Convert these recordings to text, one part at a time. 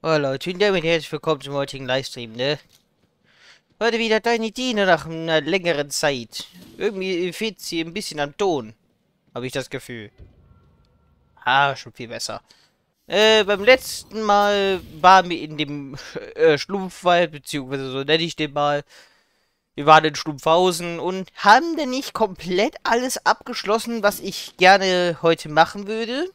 Oh Leute, und damit herzlich willkommen zum heutigen Livestream, ne? Heute wieder deine Diener nach einer längeren Zeit. Irgendwie fehlt sie ein bisschen am Ton, habe ich das Gefühl. Ah, schon viel besser. Beim letzten Mal waren wir in dem Schlumpfwald, beziehungsweise so nenne ich den mal. Wir waren in Schlumpfhausen und haben dann nicht komplett alles abgeschlossen, was ich gerne heute machen würde.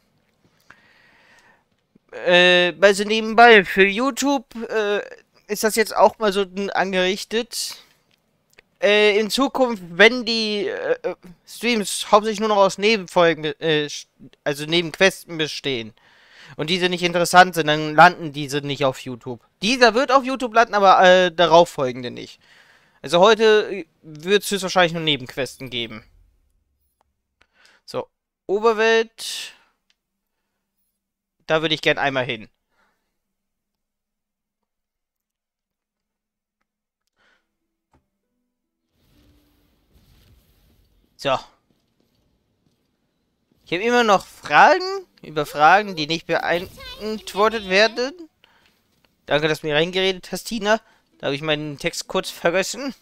Also nebenbei für YouTube ist das jetzt auch mal so angerichtet. In Zukunft, wenn die Streams hauptsächlich nur noch aus Nebenfolgen, also Nebenquesten bestehen und diese nicht interessant sind, dann landen diese nicht auf YouTube. Dieser wird auf YouTube landen, aber darauf folgende nicht. Also heute wird es höchstwahrscheinlich nur Nebenquesten geben. So, Oberwelt. Da würde ich gern einmal hin. So. Ich habe immer noch Fragen über Fragen, die nicht beantwortet werden. Danke, dass du mir reingeredet hast, Tina. Da habe ich meinen Text kurz vergessen.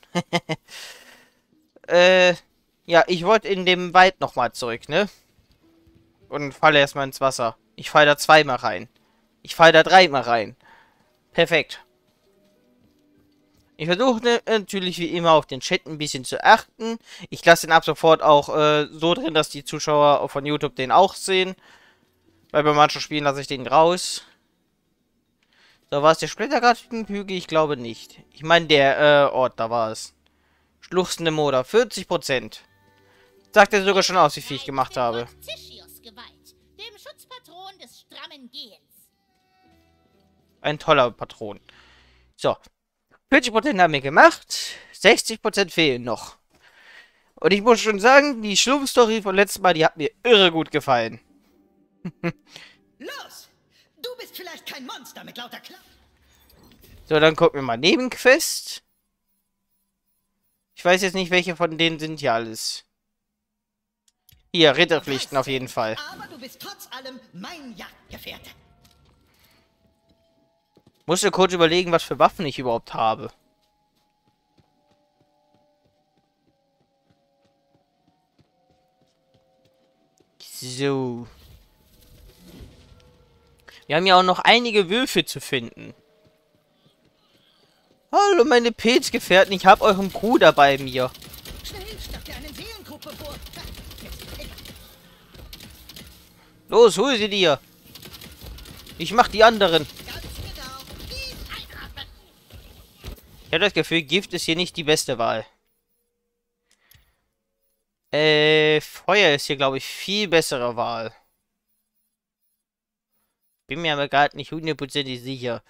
äh, ja, ich wollte in dem Wald nochmal zurück, ne? Und falle erstmal ins Wasser. Ich falle da zweimal rein. Ich falle da dreimal rein. Perfekt. Ich versuche natürlich wie immer auf den Chat ein bisschen zu achten. Ich lasse den ab sofort auch so drin, dass die Zuschauer von YouTube den auch sehen. Weil bei manchen Spielen lasse ich den raus. So, war es der Splittergartenhügel? Ich glaube nicht. Ich meine, der Ort, da war es. Schluchzende Moder, 40%. Sagt er sogar schon aus, wie viel ich gemacht habe. Dem Schutzpatron des strammen Gehens. Ein toller Patron. So. 40% haben wir gemacht. 60% fehlen noch. Und ich muss schon sagen, die Schlumpfstory von letztem Mal, die hat mir irre gut gefallen. Los! Du bist vielleicht kein Monster mit lauter Klappen. So, dann gucken wir mal Nebenquest. Ich weiß jetzt nicht, welche von denen sind hier alles. Hier, Ritterpflichten auf jeden Fall. Aber du bist trotz allem mein Jagdgefährte. Musste kurz überlegen, was für Waffen ich überhaupt habe. So. Wir haben ja auch noch einige Würfel zu finden. Hallo, meine Pilzgefährten, ich habe euren Bruder bei mir. Schnell, schnapp dir einen Seelenkrug bevor... Los, hol sie dir. Ich mach die anderen. Ganz genau. Tief einatmen. Ich habe das Gefühl, Gift ist hier nicht die beste Wahl. Feuer ist hier, glaube ich, viel bessere Wahl. Bin mir aber gerade nicht hundertprozentig sicher.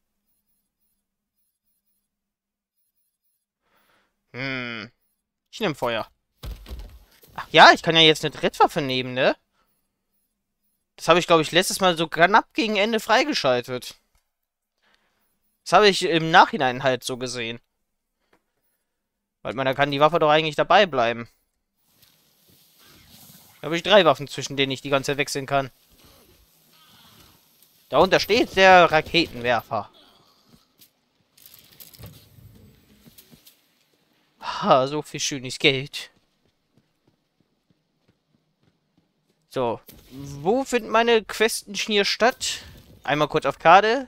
Ich nehme Feuer. Ach ja, ich kann ja jetzt eine Drittwaffe nehmen, ne? Das habe ich, glaube ich, letztes Mal so knapp gegen Ende freigeschaltet. Das habe ich im Nachhinein halt so gesehen. Weil man, da kann die Waffe doch eigentlich dabei bleiben. Da habe ich 3 Waffen, zwischen denen ich die ganze Zeit wechseln kann. Darunter steht der Raketenwerfer. Ha, so viel schönes Geld. So, wo finden meine Questen hier statt? Einmal kurz auf Karte.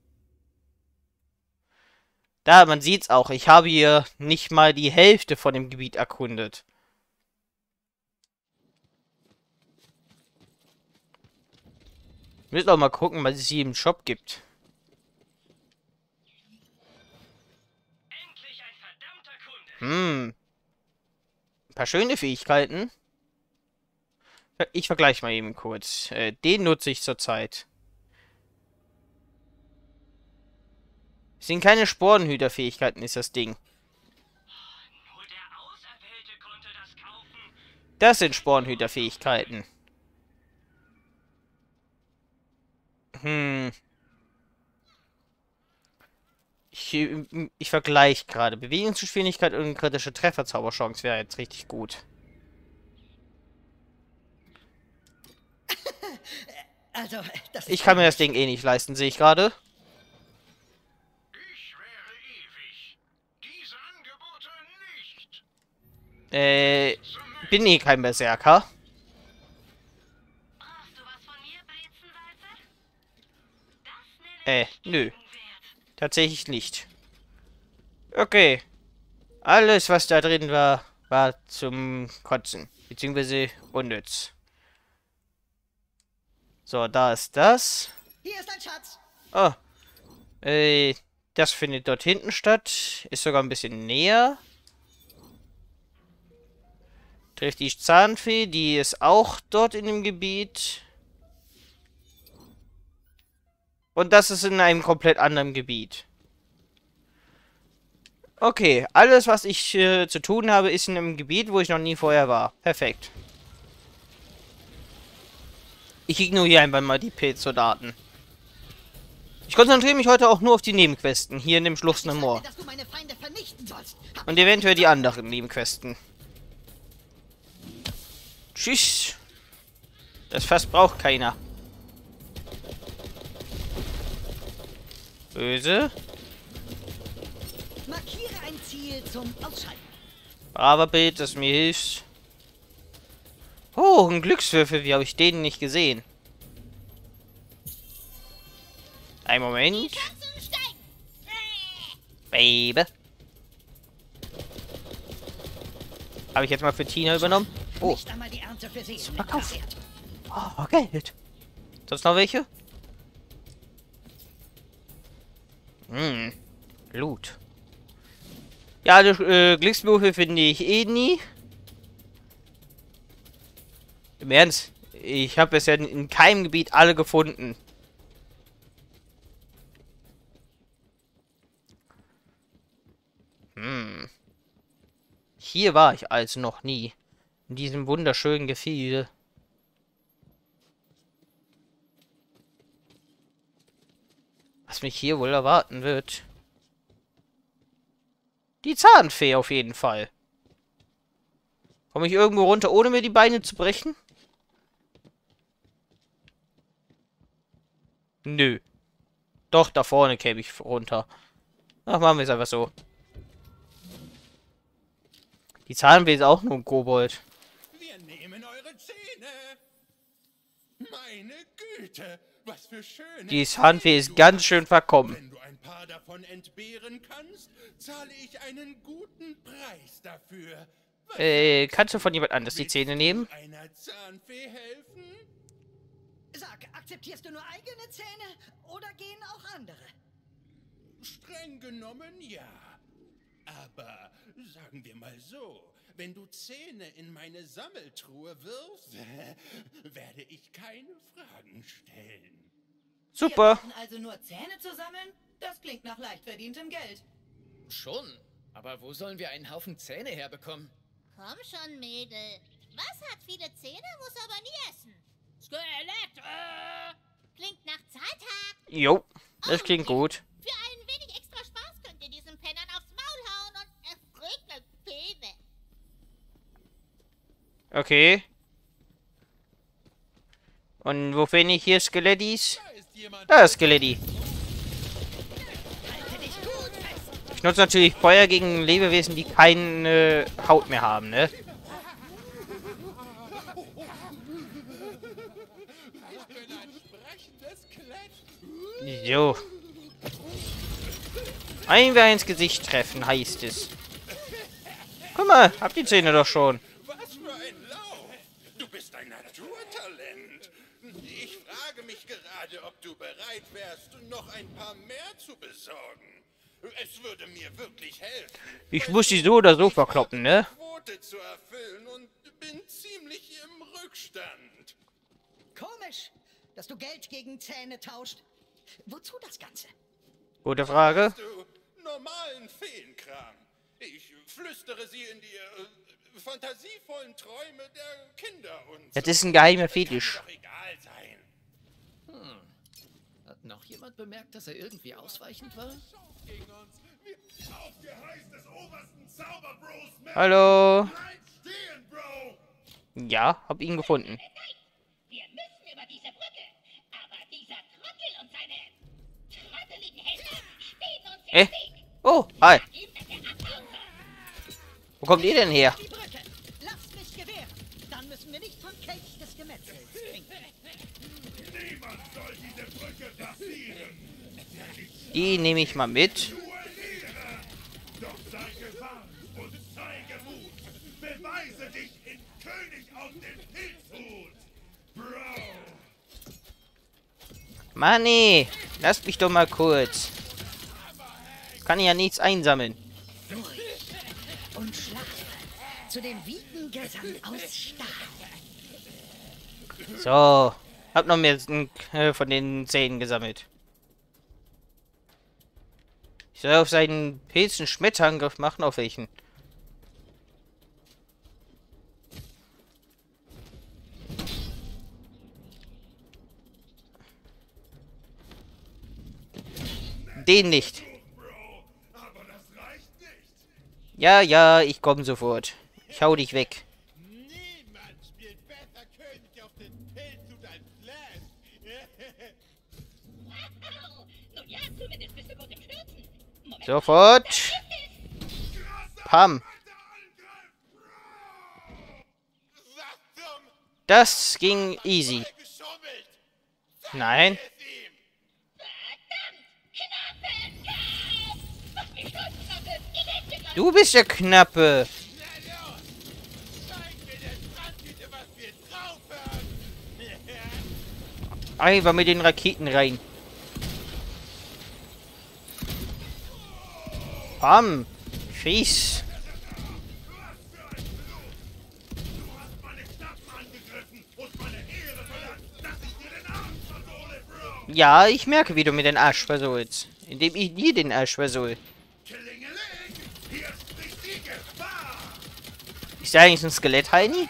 Da, man sieht's auch. Ich habe hier nicht mal die Hälfte von dem Gebiet erkundet. Müssen auch mal gucken, was es hier im Shop gibt. Ein paar schöne Fähigkeiten. Ich vergleiche mal eben kurz. Den nutze ich zurzeit. Es sind keine Sporenhüterfähigkeiten, ist das Ding. Das sind Sporenhüterfähigkeiten. Ich vergleiche gerade. Bewegungsgeschwindigkeit und kritische Trefferzauberchance wäre jetzt richtig gut. Also, das ist Ich kann mir das Ding eh nicht leisten, sehe ich gerade. Bin eh kein Berserker. Nö. Tatsächlich nicht. Okay. Alles, was da drin war, war zum Kotzen. Beziehungsweise unnütz. So, da ist das. Hier ist ein Schatz. Oh. Das findet dort hinten statt. Ist sogar ein bisschen näher. Trifft die Zahnfee, die ist auch dort in dem Gebiet. Und das ist in einem komplett anderen Gebiet. Okay, alles, was ich zu tun habe, ist in einem Gebiet, wo ich noch nie vorher war. Perfekt. Ich ignoriere einfach mal die Pilzsoldaten. Ich konzentriere mich heute auch nur auf die Nebenquesten, hier in dem schluchzenden Moor. Dass du meine Feinde vernichten sollst. Und eventuell die anderen Nebenquesten. Tschüss. Das Fass braucht keiner. Böse. Markiere ein Ziel zum Ausschalten. Aber Bild, das mir hilft. Oh, ein Glückswürfel. Wie habe ich den nicht gesehen? Ein Moment. Chancen steigen. Baby. Habe ich jetzt mal für Tina übernommen? Oh, Nicht einmal die Ernte für sie. verkauft. Oh, Geld. Sonst noch welche? Hm. Loot. Ja, die Glückswürfel finde ich eh nie. Im Ernst. Ich habe bisher in keinem Gebiet alle gefunden. Hm. Hier war ich also noch nie. In diesem wunderschönen Gefilde. Was mich hier wohl erwarten wird. Die Zahnfee auf jeden Fall. Komme ich irgendwo runter, ohne mir die Beine zu brechen? Nö. Doch, da vorne käme ich runter. Ach, machen wir es einfach so. Die Zahnfee ist auch nur ein Kobold. Wir nehmen eure Zähne. Meine Güte, was für schöne... Die Zahnfee ist ganz schön verkommen. Wenn du ein paar davon entbehren kannst, zahle ich einen guten Preis dafür. Kannst du von jemand anders die Zähne nehmen? Einer Zahnfee helfen? Sag, akzeptierst du nur eigene Zähne oder gehen auch andere? Streng genommen ja. Aber sagen wir mal so, wenn du Zähne in meine Sammeltruhe wirfst, werde ich keine Fragen stellen. Super. Wir brauchen also nur Zähne zu sammeln? Das klingt nach leicht verdientem Geld. Schon. Aber wo sollen wir einen Haufen Zähne herbekommen? Komm schon, Mädel. Was hat viele Zähne, muss aber nie essen. Skelett! Klingt nach Zahltag. Jo, das klingt gut. Für ein wenig extra Spaß könnt ihr diesen Pennern aufs Maul hauen und es regnet Zähne. Okay. Und wo finde ich hier Skelettis? Da ist jemand. Da ist Skeletti. Halte dich gut fest. Ich nutze natürlich Feuer gegen Lebewesen, die keine Haut mehr haben, ne? Ich bin ein sprechendes Skelett. Jo. Einmal ins Gesicht treffen, heißt es. Guck mal, hab die Zähne doch schon. Was für ein Lauf! Du bist ein Naturtalent. Ich frage mich gerade, ob du bereit wärst, noch ein paar mehr zu besorgen. Es würde mir wirklich helfen. Ich muss die so oder so verkloppen, ne? Quote zu erfüllen und bin ziemlich im Rückstand. Komisch, dass du Geld gegen Zähne tauscht. Wozu das Ganze? Gute Frage. Du normalen Feenkram. Ich flüstere sie in die fantasievollen Träume der Kinder und Das ist ein geheimer Fetisch. doch egal sein. Hat noch jemand bemerkt, dass er irgendwie ausweichend war? Gegen uns. Auf Geheiß des obersten Zauberbros. Hallo. Bleib stehen, Bro. Ja, hab ihn gefunden. Wir müssen über diese Brücke. Aber dieser Trottel und seine trotteligen Helfer stehen uns im Weg. Oh, hi. Ihm ist der Abhauen. Wo kommt ihr denn her? Die Brücke. Die nehme ich mal mit. Doch sei gewarnt und zeige Mut. Beweise dich in König aus dem Pilzhut. Bro. Manni, lasst mich doch mal kurz. Kann ja nichts einsammeln. Und schlafe zu dem Wiegengesang aus Stahl. So, hab noch mehr von den Zähnen gesammelt. Ich soll auf seinen Pilzen Schmetterangriff machen, auf welchen? Den nicht. Aber das reicht nicht. Ja, ja, ich komme sofort. Ich hau dich weg. Niemand spielt besser König auf den Pilzhut als Flash. Nun ja, zumindest bist du gut im Stürzen. Moment, Sofort. Pam. Was zum Das ging easy. geschummelt? Nein. Es ihm. Du bist der Knappe. Na los. Zeig mir der Brandtüte, was wir drauf haben. Einfach mit den Raketen rein. Pam. Fies. Meine Knappen angegriffen und meine Ehre verlangt, dass ich dir den Arsch versohle, Bro. Ja, ich merke, wie du mir den Arsch versohlst. Indem ich dir den Arsch versohl. Klingeling, hier spricht die Gefahr. Ist der eigentlich ein Skelett, Heini?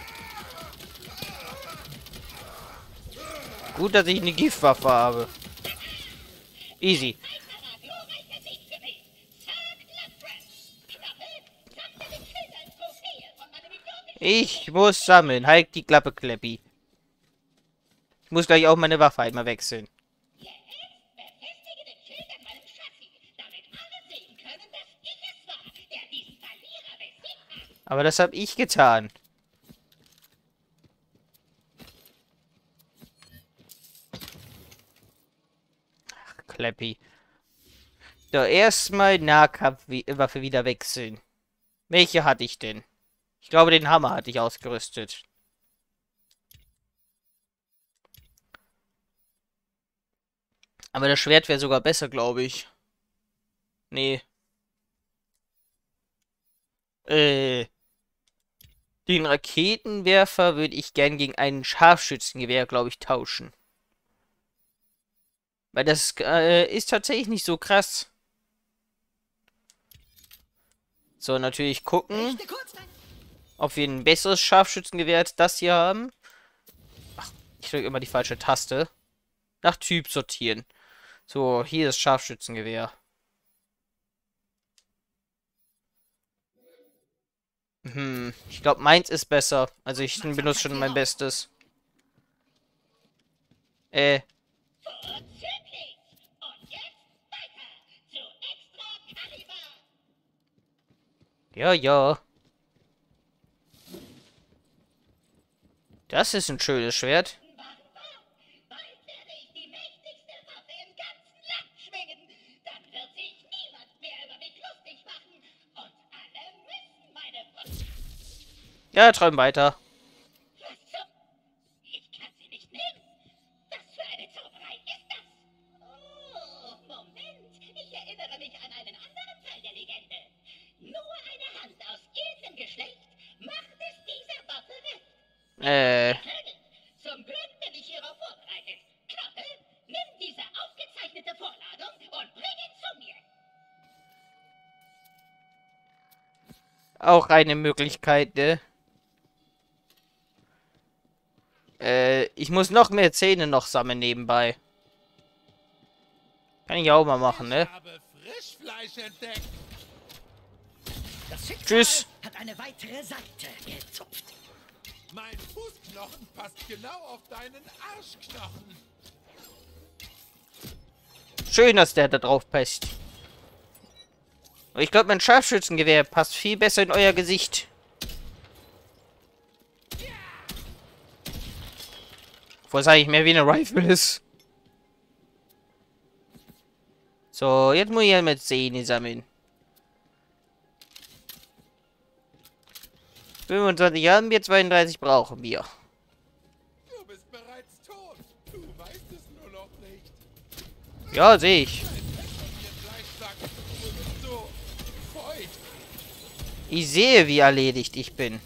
Gut, dass ich eine Giftwaffe habe. Easy. Ich muss sammeln. Halt die Klappe, Kleppi. Ich muss gleich auch meine Waffe einmal wechseln. befestige den Schild an meinem Chassis, damit alle sehen können, dass ich es war, der diesen Verlierer besiegt hat. Aber das habe ich getan. Ach, Kleppi. So, erstmal Nahkampfwaffe wieder wechseln. Welche hatte ich denn? Ich glaube, den Hammer hatte ich ausgerüstet. Aber das Schwert wäre sogar besser, glaube ich. Nee. Den Raketenwerfer würde ich gern gegen ein Scharfschützengewehr, glaube ich, tauschen. Weil das ist tatsächlich nicht so krass. So, natürlich gucken, Richte kurz dein... ob wir ein besseres Scharfschützengewehr als das hier haben. Ach, ich drücke immer die falsche Taste. Nach Typ sortieren. So, hier ist Scharfschützengewehr. Ich glaube, meins ist besser. Also ich benutze schon mein Bestes. Vorzüglich! Und jetzt weiter zu Extra Kaliber! Ja, ja. Das ist ein schönes Schwert. Bald werde ich die mächtigste Waffe im ganzen Land schwingen. Dann wird sich niemand mehr über mich lustig machen. Und alle müssen meine... Ja, träum weiter. Was zum... Ich kann sie nicht nehmen. Was für eine Zauberei ist das? Oh, Moment. Ich erinnere mich an einen anderen Teil der Legende. Nur eine Hand aus edlem Geschlecht macht es dieser Waffe recht. Zum Glück bin ich hierauf vorbereitet. Knoppe, nimm diese aufgezeichnete Vorladung und bring ihn zu mir. Auch eine Möglichkeit, ne? Ich muss noch mehr Zähne noch sammeln nebenbei. Kann ich auch mal machen, ne? Ich habe Frischfleisch entdeckt. Das Schicksal Tschüss. hat eine weitere Seite gezupft. Mein Fußknochen passt genau auf deinen Arschknochen. Schön, dass der da drauf passt. Aber ich glaube, mein Scharfschützengewehr passt viel besser in euer Gesicht. Obwohl es eigentlich mehr wie eine Rifle ist. So, jetzt muss ich ja mit Zähne sammeln. 25 haben wir, 32 brauchen wir. Du bist bereits tot. Du weißt es nur noch nicht. Ja, sehe ich. Ihr Fleischsack. Du bist so feucht. Ich sehe, wie erledigt ich bin.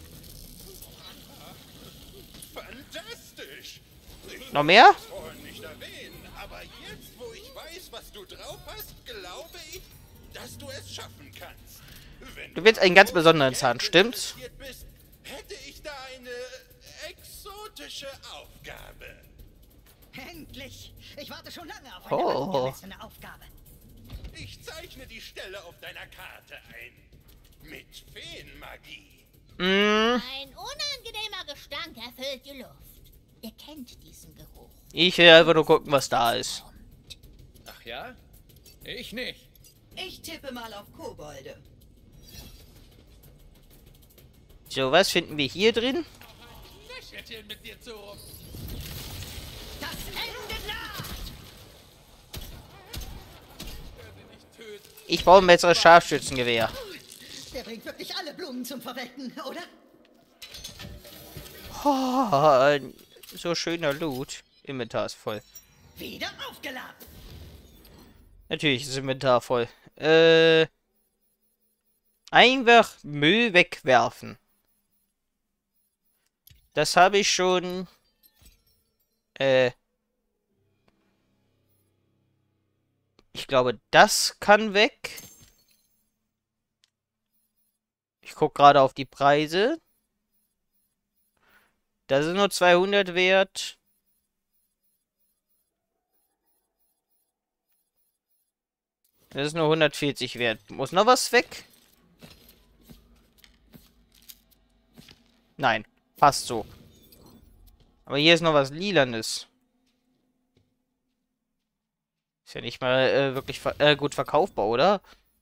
Fantastisch. Ich Noch mehr? wollte es vorhin nicht erwähnen, aber jetzt, wo ich weiß, was du drauf hast, glaube ich, dass du es schaffen kannst. Wenn Du willst einen ganz an besonderen Zahn, Geld stimmt's? interessiert bist, hätte ich da eine exotische Aufgabe. Endlich! Ich warte schon lange auf eine Oh. angemessene Aufgabe. Ich zeichne die Stelle auf deiner Karte ein. Mit Feenmagie. Ein unangenehmer Gestank erfüllt die Luft. Ihr kennt diesen Geruch. Ich will einfach nur gucken, was da ist. Ach ja? Ich nicht. Ich tippe mal auf Kobolde. So, was finden wir hier drin? Lächelchen mit dir zu rum. Das Ende naht! Nicht töten. Ich brauche ein besseres Scharfschützengewehr. Der bringt wirklich alle Blumen zum Verwelken, oder? Oh, so schöner Loot. Inventar ist voll. Wieder aufgeladen! Natürlich ist das Inventar voll. Einfach Müll wegwerfen. Das habe ich schon. Ich glaube, das kann weg. Ich gucke gerade auf die Preise. Das ist nur 200 wert. Das ist nur 140 wert. Muss noch was weg? Nein, passt so. Aber hier ist noch was Lilanes. Ist ja nicht mal wirklich gut verkaufbar, oder?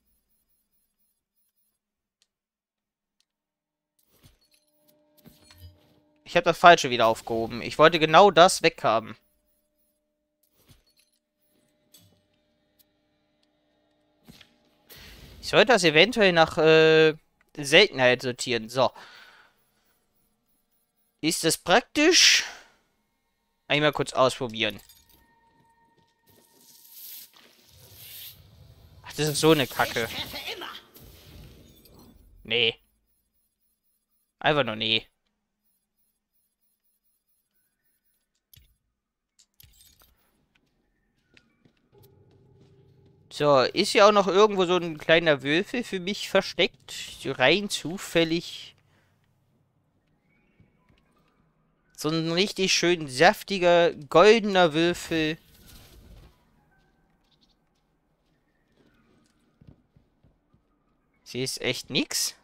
Ich habe das Falsche wieder aufgehoben. Ich wollte genau das weghaben. Ich sollte das eventuell nach Seltenheit sortieren. So. Ist das praktisch? Einmal kurz ausprobieren. Ach, das ist so eine Kacke. Ich treffe immer! Nee. Einfach nur nee. So, ist ja auch noch irgendwo so ein kleiner Würfel für mich versteckt. So rein zufällig. So ein richtig schön saftiger, goldener Würfel. Sie ist echt nix.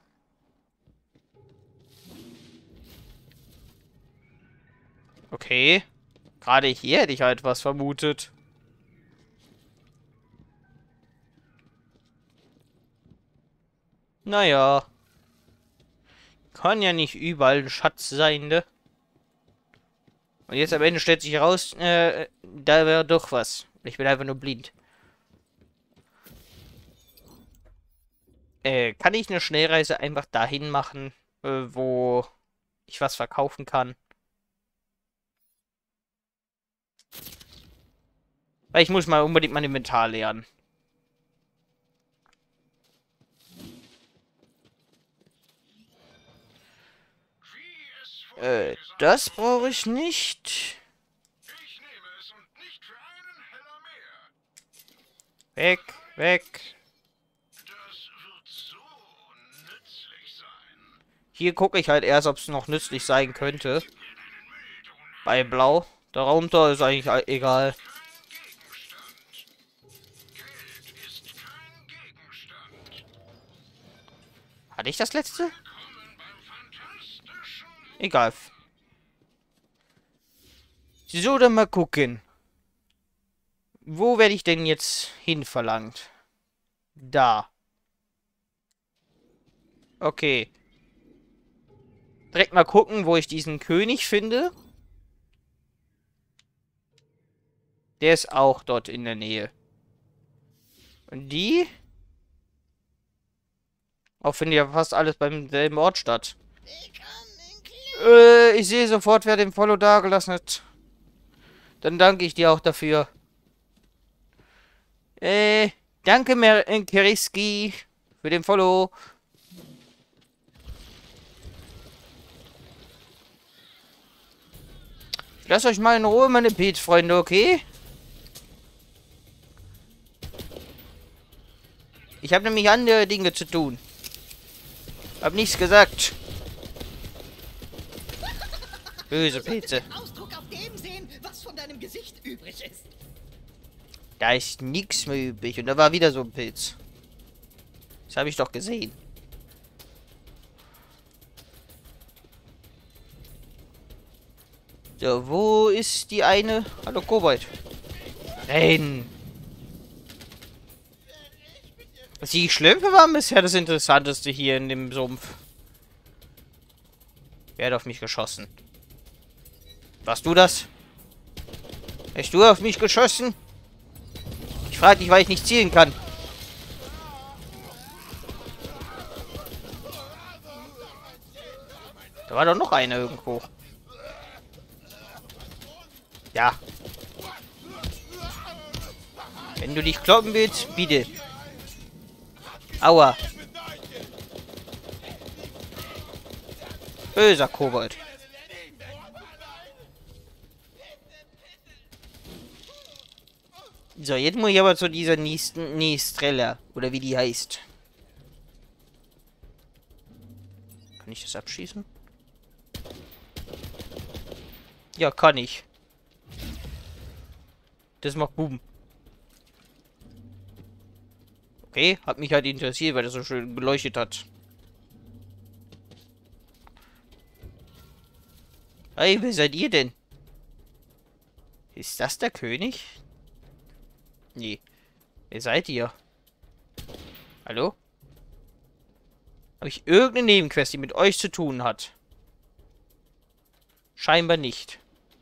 Okay. Gerade hier hätte ich halt was vermutet. Naja. Kann ja nicht überall ein Schatz sein, ne? Und jetzt am Ende stellt sich heraus, da wäre doch was. Ich bin einfach nur blind. Kann ich eine Schnellreise einfach dahin machen, wo ich was verkaufen kann? Weil ich muss mal unbedingt mein Inventar leeren. Das brauche ich nicht. Ich nehme es und nicht für einen Heller mehr. Weg, weg. Das wird so nützlich sein. Hier gucke ich halt erst, ob es noch nützlich sein könnte. Bei Blau. Darunter ist eigentlich egal. Geld ist kein Gegenstand. Hatte ich das letzte? Willkommen beim fantastischen Egal. So, dann mal gucken. Wo werde ich denn jetzt hinverlangt? Da. Okay. Direkt mal gucken, wo ich diesen König finde. Der ist auch dort in der Nähe. Und die? Auch findet ja fast alles beim selben Ort statt. Ich sehe sofort, wer den Follow dagelassen hat. Dann danke ich dir auch dafür. Danke, Keriski, für den Follow. Lasst euch mal in Ruhe, meine Pilzfreunde, okay? Ich habe nämlich andere Dinge zu tun. Hab nichts gesagt. Böse Pilze. Ausdruck auf dem sehen, was von deinem Gesicht übrig ist. Da ist nichts mehr übrig. Und da war wieder so ein Pilz. Das habe ich doch gesehen. So, wo ist die eine? Hallo, Kobold. Nein. Die Schlümpfe waren bisher das Interessanteste hier in dem Sumpf. Wer hat auf mich geschossen? Warst du das? Hast du auf mich geschossen? Ich frage dich, weil ich nicht zielen kann. Da war doch noch einer irgendwo. Ja. Wenn du dich kloppen willst, bitte. Aua. Böser Kobold. So, jetzt muss ich aber zu dieser Nistrella. Oder wie die heißt. Kann ich das abschießen? Ja, kann ich. Das macht Boom. Okay, hat mich halt interessiert, weil das so schön beleuchtet hat. Hey, wer seid ihr denn? Ist das der König? Nee. Wer seid ihr? Hallo? Habe ich irgendeine Nebenquest, die mit euch zu tun hat? Scheinbar nicht.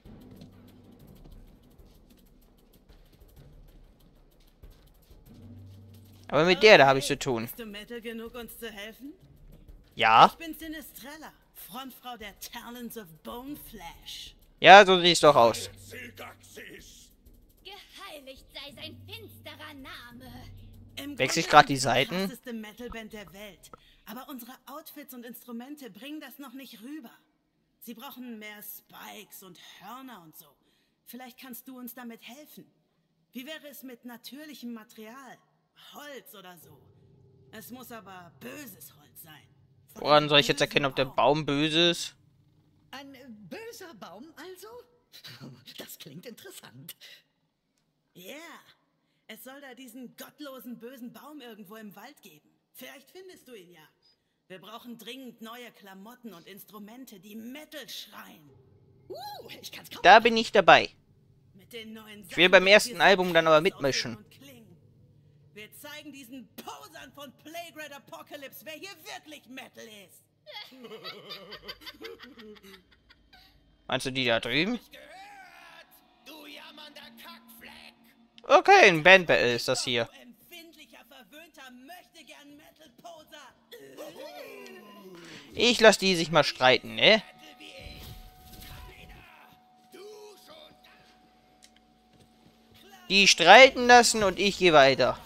Aber mit der da habe ich zu tun. Bist du Metal genug, uns zu helfen? Ja? Ich bin Sinistrella, Frontfrau der Talons of Boneflesh. Ja, so sieht es doch aus. Sygaxis. Geheiligt sei sein finsterer Name. Im Wechsel ich Grunde gerade die sind wir Seiten? Die krasseste Metalband der Welt. Aber unsere Outfits und Instrumente bringen das noch nicht rüber. Sie brauchen mehr Spikes und Hörner und so. Vielleicht kannst du uns damit helfen. Wie wäre es mit natürlichem Material? Holz oder so. Es muss aber böses Holz sein. Von Woran einem soll ich jetzt bösen erkennen, ob der Baum böse ist? Ein böser Baum also? Das klingt interessant. Ja, es soll da diesen gottlosen, bösen Baum irgendwo im Wald geben. Vielleicht findest du ihn ja. Wir brauchen dringend neue Klamotten und Instrumente, die Metal schreien. Ich kann's kaum. Da bin ich dabei. Mit den neuen Ich will beim Sachen, ersten die Album dann aber krass mitmischen. aussehen und klingen. Wir zeigen diesen Posern von Plague Red Apocalypse, wer hier wirklich Metal ist. Meinst du die da drüben? Gehört, du jammernder Kackfleck. Okay, ein Bandbattle ist das hier. Du empfindlicher, verwöhnter, möchtegern Metal-Poser. Ich lasse die sich mal streiten, ne? Die streiten lassen und ich gehe weiter.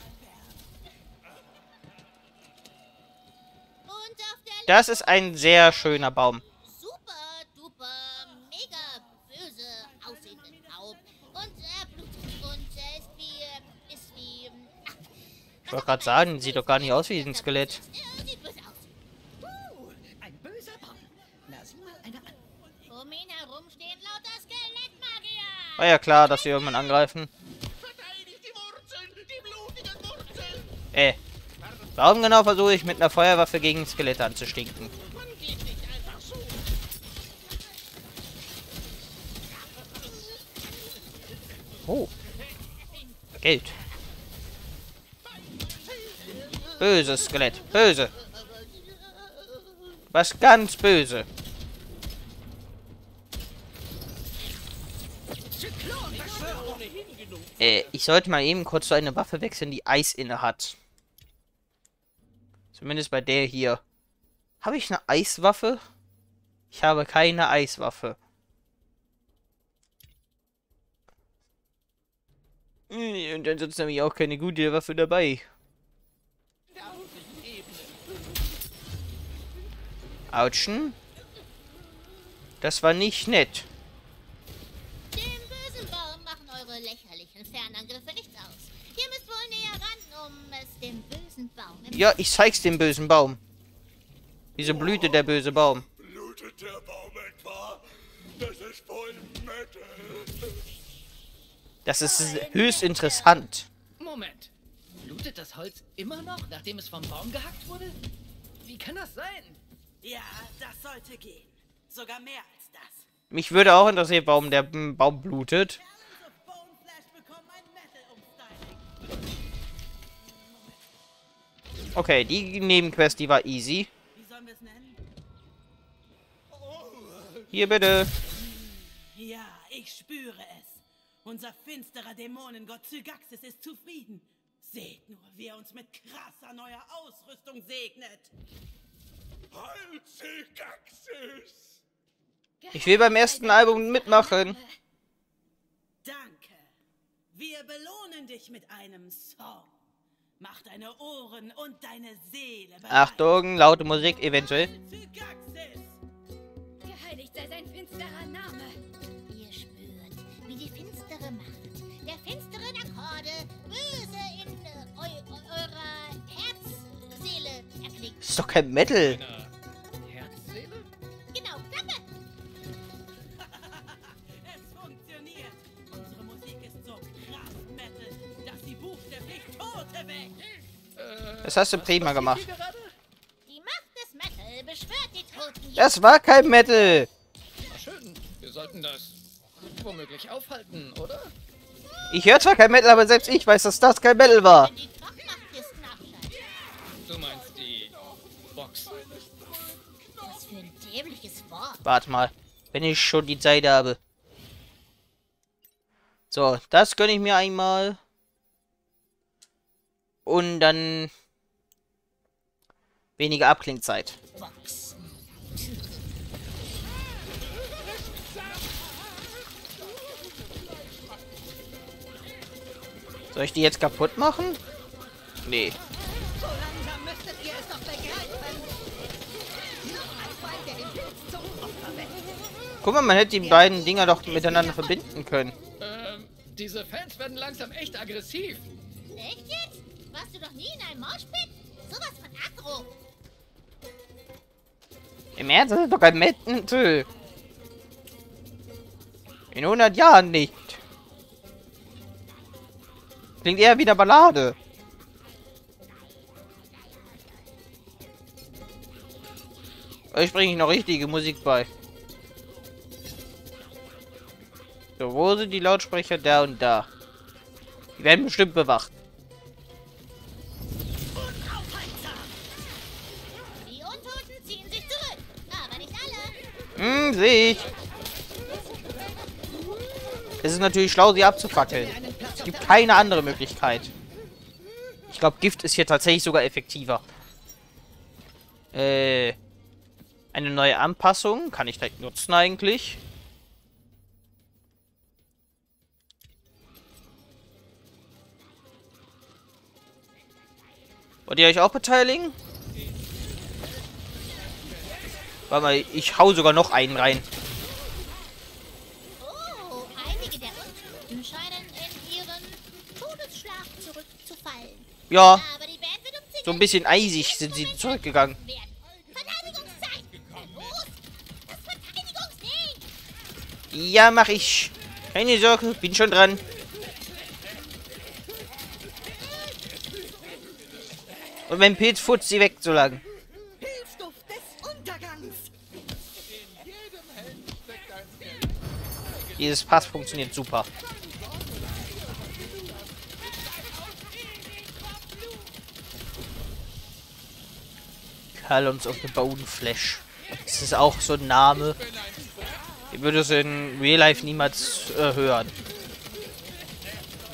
Und auf der Das ist ein sehr schöner Baum. super duper mega böse aussehenden Baum. Und er blutet und er ist wie. Ich wollte gerade sagen, sieht doch gar nicht aus wie ein Skelett. Er sieht böse aus. Ein böser Baum. Na, sieh mal einer an. Um ihn herum stehen lauter Skelettmagier. War ja klar, dass sie irgendwann angreifen. Verteidigt die Wurzeln, die blutigen Wurzeln. Warum genau versuche ich mit einer Feuerwaffe gegen Skelette anzustinken? Man geht nicht einfach so. Oh. Geld. Böses Skelett. Böse. Was ganz böse. Ich sollte mal eben kurz so eine Waffe wechseln, die Eis inne hat. Zumindest bei der hier. Habe ich eine Eiswaffe? Ich habe keine Eiswaffe. Und ansonsten habe ich auch keine gute Waffe dabei. Autschen. Das war nicht nett. Dem bösen Baum machen eure lächerlichen Fernangriffe nichts aus. Ihr müsst wohl näher ran, um es dem bösen Baum... Ja, ich zeig's dem bösen Baum. Wieso blühte der böse Baum? Blutet der Baum etwa? Das ist voll Metal. Das ist höchst interessant. Moment. Blutet das Holz immer noch, nachdem es vom Baum gehackt wurde? Wie kann das sein? Ja, das sollte gehen. Sogar mehr als das. Mich würde auch interessieren, warum der Baum blutet. Talons of Boneflash bekommen ein Metal-Umstyling. Okay, die Nebenquest, die war easy. Wie sollen wir es nennen? Hier bitte. Ja, ich spüre es. Unser finsterer Dämonengott Zygaxis ist zufrieden. Seht nur, wie er uns mit krasser neuer Ausrüstung segnet. Halt, Zygaxis! Ich will beim ersten Album mitmachen. Danke. Wir belohnen dich mit einem Song. Mach deine Ohren und deine Seele bereit. Achtung, laute Musik eventuell. Zygaxis! Geheiligt sei sein finsterer Name. Ihr spürt, wie die finstere Macht der finsteren Akkorde böse in eurer Herzseele erklingt. Das ist doch kein Metal. Herzseele? Genau, danke. Es funktioniert. Unsere Musik ist so krass Metal, dass sie buchstäblich Tote weckt. Das hast du prima gemacht. Hier gerade? Die Macht des Metal beschwört die Toten. Das war kein Metal. Na schön. Wir sollten das womöglich aufhalten, oder? Ich höre zwar kein Metal, aber selbst ich weiß, dass das kein Metal war. Wenn die Trockenmachtkisten abschalten. Du meinst die Box. Was für ein dämliches Wort. Warte mal, wenn ich schon die Zeit habe. So, das gönne ich mir einmal. Und dann weniger Abklingzeit. Box. Soll ich die jetzt kaputt machen? Nee. So langsam müsstet ihr es doch begreifen. Noch ein Fall, der den Pilz zum Opfer wird. Guck mal, man hätte die beiden Dinger doch miteinander verbinden können. Diese Fans werden langsam echt aggressiv. Echt jetzt? Warst du doch nie in einem Moshpit? Sowas von aggro. Im Ernst, das ist doch kein Metal. In 100 Jahren nicht. Klingt eher wie eine Ballade. Euch bringe ich noch richtige Musik bei. So, wo sind die Lautsprecher? Da und da. Die werden bestimmt bewacht. Die Untoten ziehen sich zurück. Aber nicht alle. Sehe ich. Es ist natürlich schlau, sie abzufackeln. Es gibt keine andere Möglichkeit. Ich glaube, Gift ist hier tatsächlich sogar effektiver. Eine neue Anpassung. Kann ich direkt nutzen eigentlich. Wollt ihr euch auch beteiligen? Warte mal, ich hau sogar noch einen rein. Oh, einige der Untoten scheinen in ihren Todesschlaf zurückzufallen. Ja, Aber die Band wird umzingelt. so ein bisschen eisig sind sie zurückgegangen. Verteidigungszeit! Los! Das Verteidigungsding! Ja, mach ich. Keine Sorge, bin schon dran. Und mein Pilz futzt sie weg so lang. Pilzduft des Untergangs. Dieses Pass funktioniert super. Talons of the Boneflash. Das ist auch so ein Name. Ich würde es in Real Life niemals hören.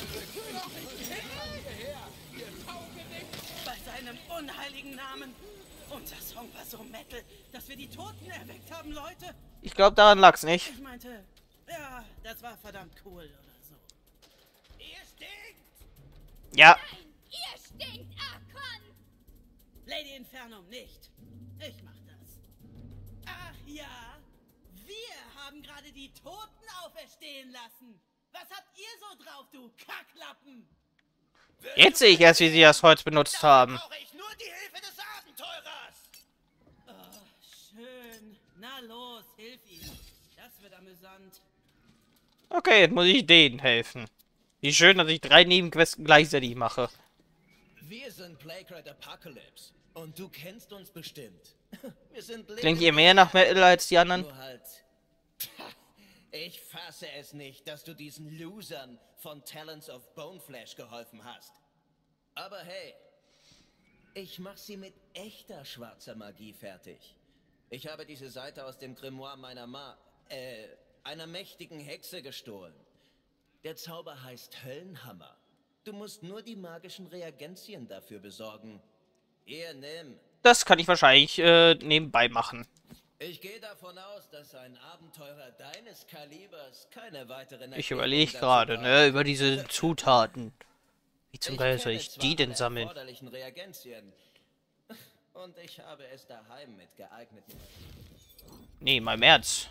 deinem unheiligen Namen. Unser Song war so Metal, dass wir die Toten erweckt haben, Leute. Ich glaube, daran lag's nicht. Ich meinte, ja, das war verdammt cool oder so. Ihr stinkt! Ja. Nein, ihr stinkt, Archon! Lady Infernum nicht. Ich mach das. Ach ja, wir haben gerade die Toten auferstehen lassen. Was habt ihr so drauf, du Kacklappen? Jetzt sehe ich erst, wie sie das Holz benutzt haben. Brauche ich nur die Hilfe des Abenteurers. Oh, schön. Na los, hilf ihm. Das wird amüsant. Okay, jetzt muss ich denen helfen. Wie schön, dass ich 3 Nebenquesten gleichzeitig mache. Wir sind Plague Apocalypse. Und du kennst uns bestimmt. Wir sind Klingt ihr mehr nach Metal als die anderen? Nur halt. Ich fasse es nicht, dass du diesen Losern von Talents of Boneflesh geholfen hast. Aber hey, ich mach sie mit echter schwarzer Magie fertig. Ich habe diese Seite aus dem Grimoire einer mächtigen Hexe gestohlen. Der Zauber heißt Höllenhammer. Du musst nur die magischen Reagenzien dafür besorgen. Hier, nimm. Das kann ich wahrscheinlich nebenbei machen. Ich gehe davon aus, dass ein Abenteurer deines Kalibers keine weiteren... Ich überlege gerade, ne, über diese Zutaten. Wie zum Geil soll ich die denn sammeln? Reagenzien. Und ich habe es daheim mit geeigneten... Nee, mal im Ernst.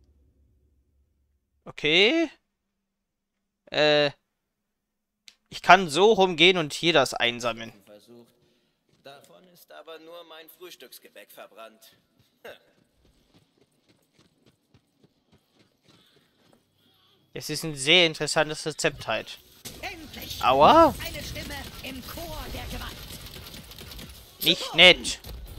Okay. Ich kann so rumgehen und hier das einsammeln. Versucht. Davon ist aber nur mein Frühstücksgebäck verbrannt. Es ist ein sehr interessantes Rezept halt. Endlich! Aua! Eine Stimme im Chor der Gewalt. Nicht nett.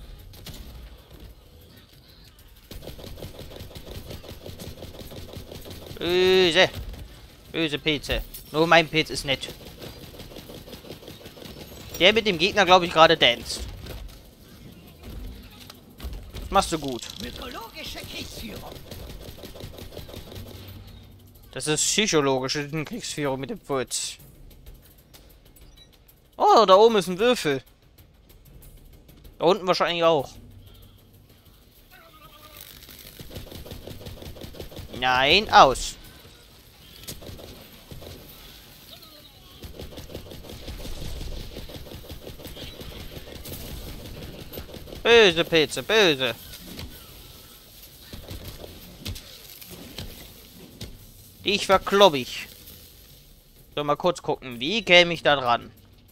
Böse. Böse Pilze. Nur mein Pilz ist nett. Der mit dem Gegner, glaube ich, gerade danced. Das machst du gut. Mythologische Kriegsführung. Das ist psychologische Kriegsführung mit dem Putz. Oh, da oben ist ein Würfel. Da unten wahrscheinlich auch. Nein, aus. Böse Pilze, böse. Ich verklopp ich. So, mal kurz gucken. Wie käme ich da dran?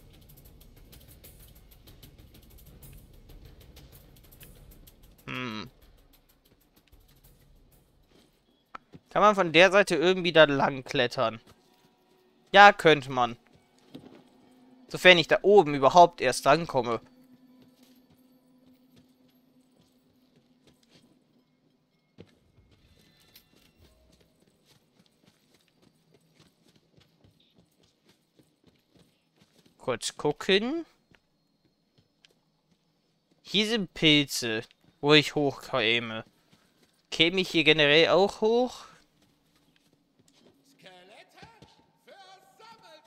Kann man von der Seite irgendwie da lang klettern? Ja, könnte man. Sofern ich da oben überhaupt erst rankomme. Kurz gucken. Hier sind Pilze, wo ich hochkäme. Käme ich hier generell auch hoch? Skelette, versammelt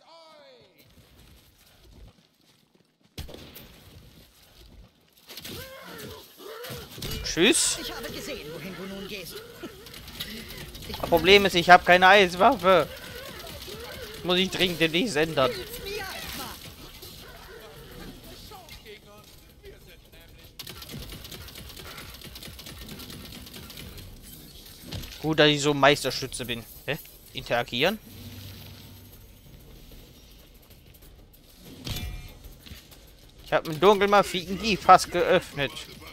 euch! Tschüss. Ich habe gesehen, wohin du nun gehst. Das Problem ist, ich habe keine Eiswaffe. Muss ich dringend demnächst ändern. Mir erstmal. Gut, dass ich so Meisterschütze bin. Hä? Interagieren? Ich habe im Dunkeln mal die fast geöffnet.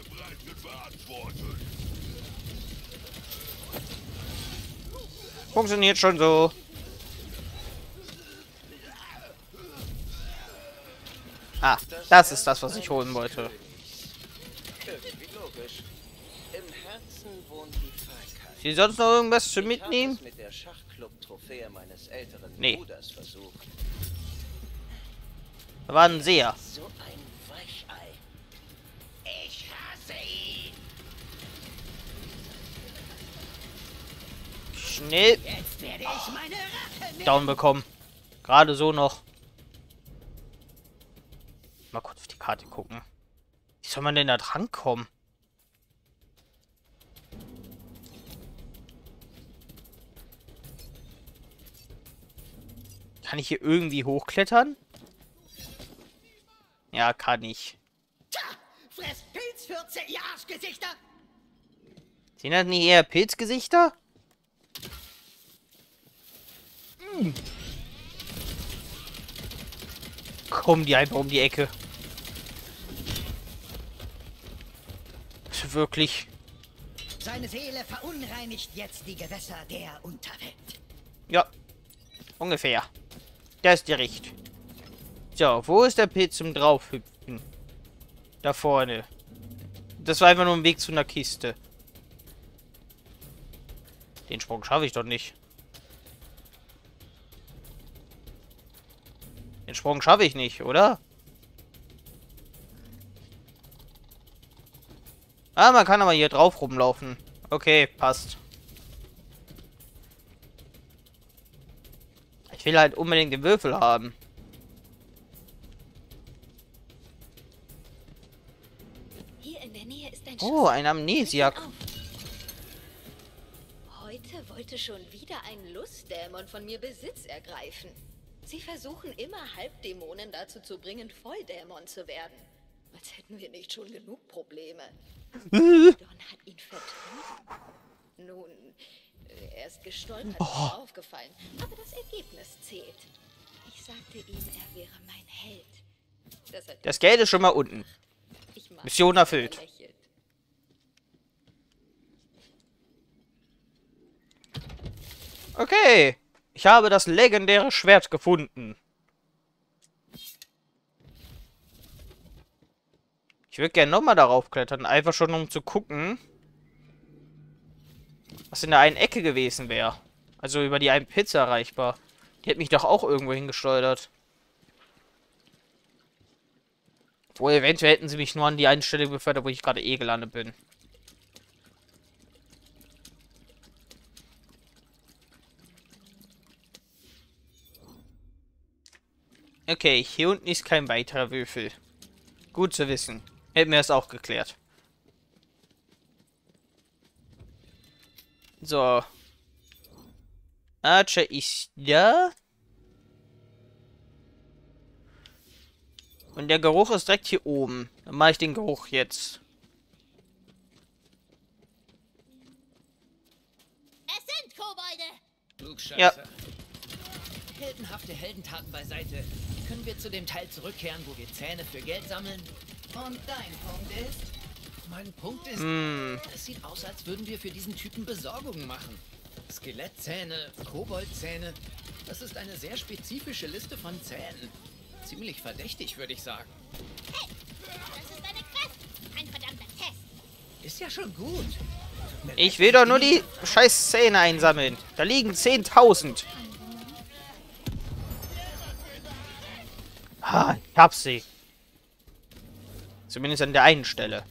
Funktioniert schon so. Ah, das ist das, was ich holen wollte. Irgendwie logisch. Im Herzen wohnt die Feigheit. Sie sonst noch irgendwas zu Ich habe mitnehmen? es mit der Schachclub-Trophäe meines älteren Nee. Bruders versucht. Da war ein Seher. So ein Weichei. Ich hasse ihn. Schnell Jetzt werde ich meine Rache nehmen. down bekommen. Gerade so noch. Mal kurz auf die Karte gucken. Wie soll man denn da drankommen? Kann ich hier irgendwie hochklettern? Ja, kann ich. Tja, fress Pilzfürze, ihr Arschgesichter! Sind das nicht eher Pilzgesichter? Kommen die einfach um die Ecke. Also wirklich. Seine Seele verunreinigt jetzt die Gewässer der Unterwelt. Ja. Ungefähr. Das ist dir recht. So, wo ist der Pilz zum Draufhüpfen? Da vorne. Das war einfach nur ein Weg zu einer Kiste. Den Sprung schaffe ich doch nicht. Den Sprung schaffe ich nicht, oder? Ah, man kann aber hier drauf rumlaufen. Okay, passt. Ich will halt unbedingt den Würfel haben. Hier in der Nähe ist ein Oh, ein Amnesiak. Heute wollte schon wieder ein Lustdämon von mir Besitz ergreifen. Sie versuchen immer Halbdämonen dazu zu bringen, Volldämon zu werden. Als hätten wir nicht schon genug Probleme. Don hat ihn vertrieben. Nun, er ist gestolpert und aufgefallen. Aber das Ergebnis zählt. Ich sagte ihm, er wäre mein Held. Das Geld ist schon mal unten. Mission erfüllt. Okay. Ich habe das legendäre Schwert gefunden. Ich würde gerne nochmal darauf klettern. Einfach schon, um zu gucken, was in der einen Ecke gewesen wäre. Also über die einen Pizza erreichbar. Die hat mich doch auch irgendwo hingesteuert. Obwohl, eventuell hätten sie mich nur an die eine Stelle befördert, wo ich gerade eh gelandet bin. Okay, hier unten ist kein weiterer Würfel. Gut zu wissen. Hätten wir das auch geklärt. So. Archer ist da. Und der Geruch ist direkt hier oben. Dann mache ich den Geruch jetzt. Es sind Kobolde! Klugscheißer. Ja. Heldenhafte Heldentaten beiseite. Können wir zu dem Teil zurückkehren, wo wir Zähne für Geld sammeln? Und dein Punkt ist? Mein Punkt ist, es sieht aus, als würden wir für diesen Typen Besorgungen machen. Skelettzähne, Koboldzähne. Das ist eine sehr spezifische Liste von Zähnen. Ziemlich verdächtig, würde ich sagen. Hey, das ist eine Quest! Ein verdammter Test! Ist ja schon gut. Ich will doch nur die scheiß Zähne einsammeln. Da liegen 10.000. Ah, ich hab sie. Zumindest an der einen Stelle.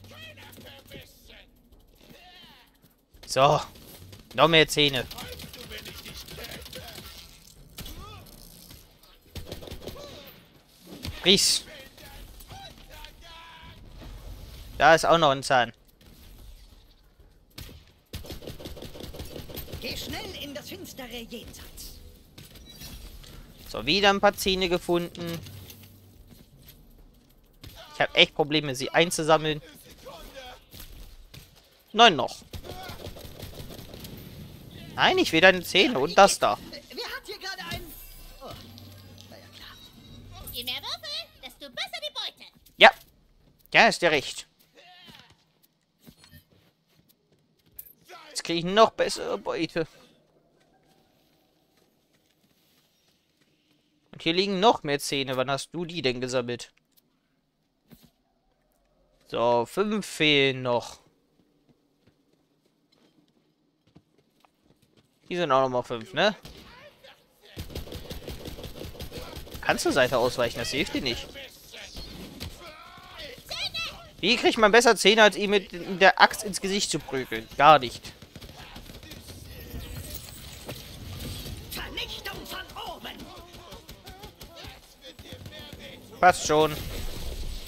So. Noch mehr Zähne. Ries. Da ist auch noch ein Zahn. Geh schnell in das finstere Jenseits. So, wieder ein paar Zähne gefunden. Ich habe echt Probleme, sie einzusammeln. 9 noch. Nein, ich will deine Zähne und das da. Wer hat hier gerade einen... Oh, na ja klar. Je mehr Würfel, desto besser die Beute! Ja. Ja, ist dir recht. Jetzt kriege ich noch bessere Beute. Und hier liegen noch mehr Zähne. Wann hast du die denn gesammelt? So, 5 fehlen noch. Die sind auch noch mal 5, ne? Kannst du Seite ausweichen? Das hilft dir nicht. Wie kriegt man besser Zähne, als ihm mit der Axt ins Gesicht zu prügeln? Gar nicht. Vernichtung von oben! Passt schon.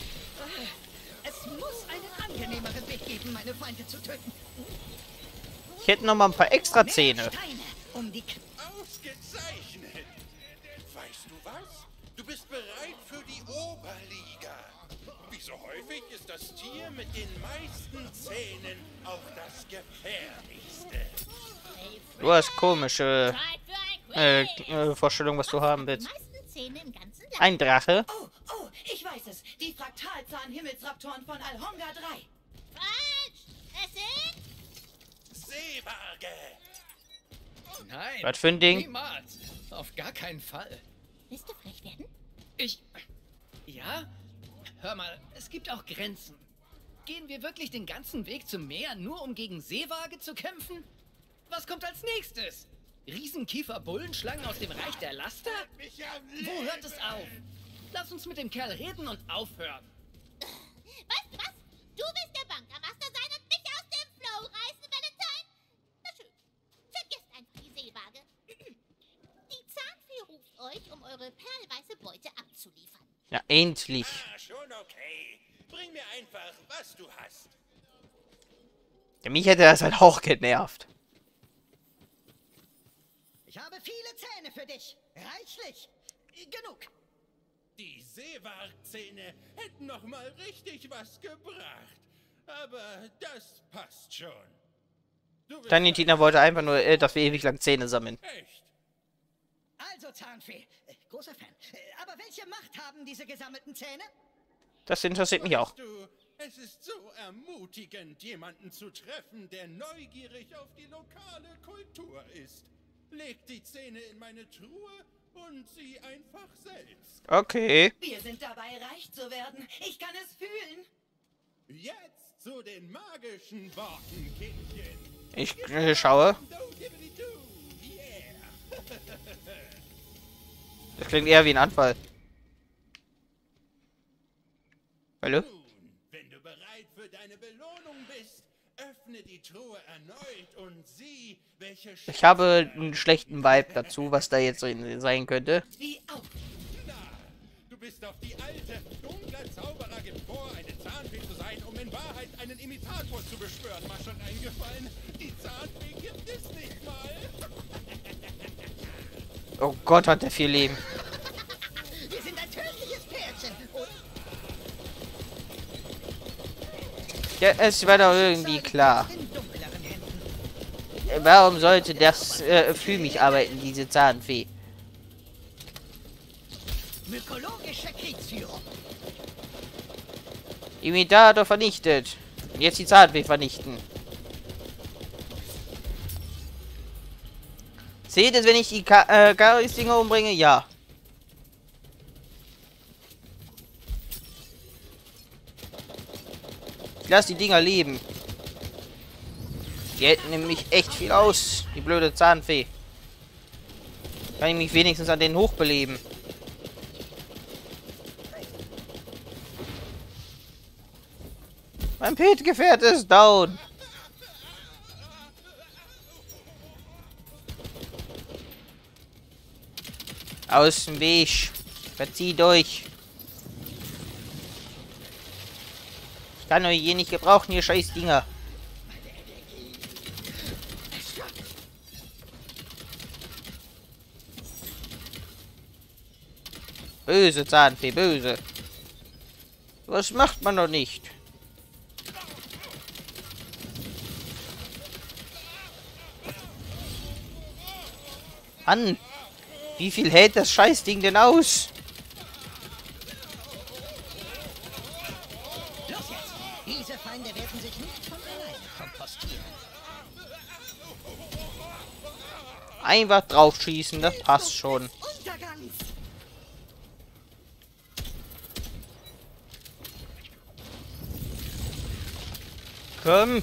meine Feinde zu töten. Ich hätte noch mal ein paar extra Zähne. Steine, um die Ausgezeichnet. Weißt du was? Du bist bereit für die Oberliga. Wie so häufig ist das Tier mit den meisten Zähnen auch das gefährlichste. Du hast komische Zeit für ein Vorstellung, was du haben Die willst. meisten Zähne im ganzen Land. Ein Drache? Oh, ich weiß es. Die Fraktalzahn-Himmelsraptoren von Alhonga 3. Falsch! Es sind... Seebarge. Nein. Was für ein Ding? Niemals. Auf gar keinen Fall. Willst du frech werden? Ja? Hör mal, es gibt auch Grenzen. Gehen wir wirklich den ganzen Weg zum Meer, nur um gegen Seewage zu kämpfen? Was kommt als nächstes? Riesenkiefer-Bullenschlangen aus dem Reich der Laster? Wo hört es auf? Lass uns mit dem Kerl reden und aufhören. Weißt du was? Du willst der Bankermaster sein und mich aus dem Flow reißen, Valentine? Na schön. Vergesst einfach die Seewaage. Die Zahnfee ruft euch, um eure perlweiße Beute abzuliefern. Ja, endlich. Schon okay. Bring mir einfach, was du hast. Ja, mich hätte das halt auch genervt. Ich habe viele Zähne für dich. Reichlich. Genug. Die Seewargzähne hätten noch mal richtig was gebracht. Aber das passt schon. Du bist Tiny Tina wollte einfach nur, dass wir ewig lang Zähne sammeln. echt. Also, Zahnfee. Großer Fan. Aber welche Macht haben diese gesammelten Zähne? Das interessiert mich auch. Weißt du, es ist so ermutigend, jemanden zu treffen, der neugierig auf die lokale Kultur ist. Leg die Zähne in meine Truhe und sieh einfach selbst. Okay. Wir sind dabei, reich zu werden. Ich kann es fühlen. Jetzt zu den magischen Worten, Kindchen. Ich schaue. Do-dibbidi-doo, yeah. Das klingt eher wie ein Anfall. Hallo? Nun, wenn du bereit für deine Belohnung bist, öffne die Truhe erneut und sieh, welche Ich habe einen schlechten Vibe dazu, was da jetzt drin sein könnte. Wie auch. Na, du bist auf die alte. Dunkler Zauberer gibt vor, eine Zahnfee zu sein, um in Wahrheit einen Imitator zu beschwören. Mal schon eingefallen? Die Zahnfee gibt es nicht mal. Oh Gott, hat der viel Leben. Wir sind ein tödliches Pärchen. Und Ja, es war doch irgendwie klar. in dunkleren Händen. Warum sollte das für mich arbeiten, diese Zahnfee? Mykologische Kriegsführung. Imitator vernichtet. Und jetzt die Zahnfee vernichten. Seht es, wenn ich die Chaos-Dinger umbringe? Ja. Ich lasse die Dinger leben. Die hätten nämlich echt viel aus. Die blöde Zahnfee. Kann ich mich wenigstens an denen hochbeleben. Mein Pet-Gefährt ist down. Aus dem Weg. Verzieht euch. Ich kann euch hier nicht gebrauchen, ihr scheiß Dinger. Böse Zahnfee, böse. Was macht man doch nicht? Mann, wie viel hält das Scheißding denn aus? Los jetzt. Diese Feinde werden sich nicht von alleine kompostieren. Einfach drauf schießen, das passt schon. Untergangs. Komm.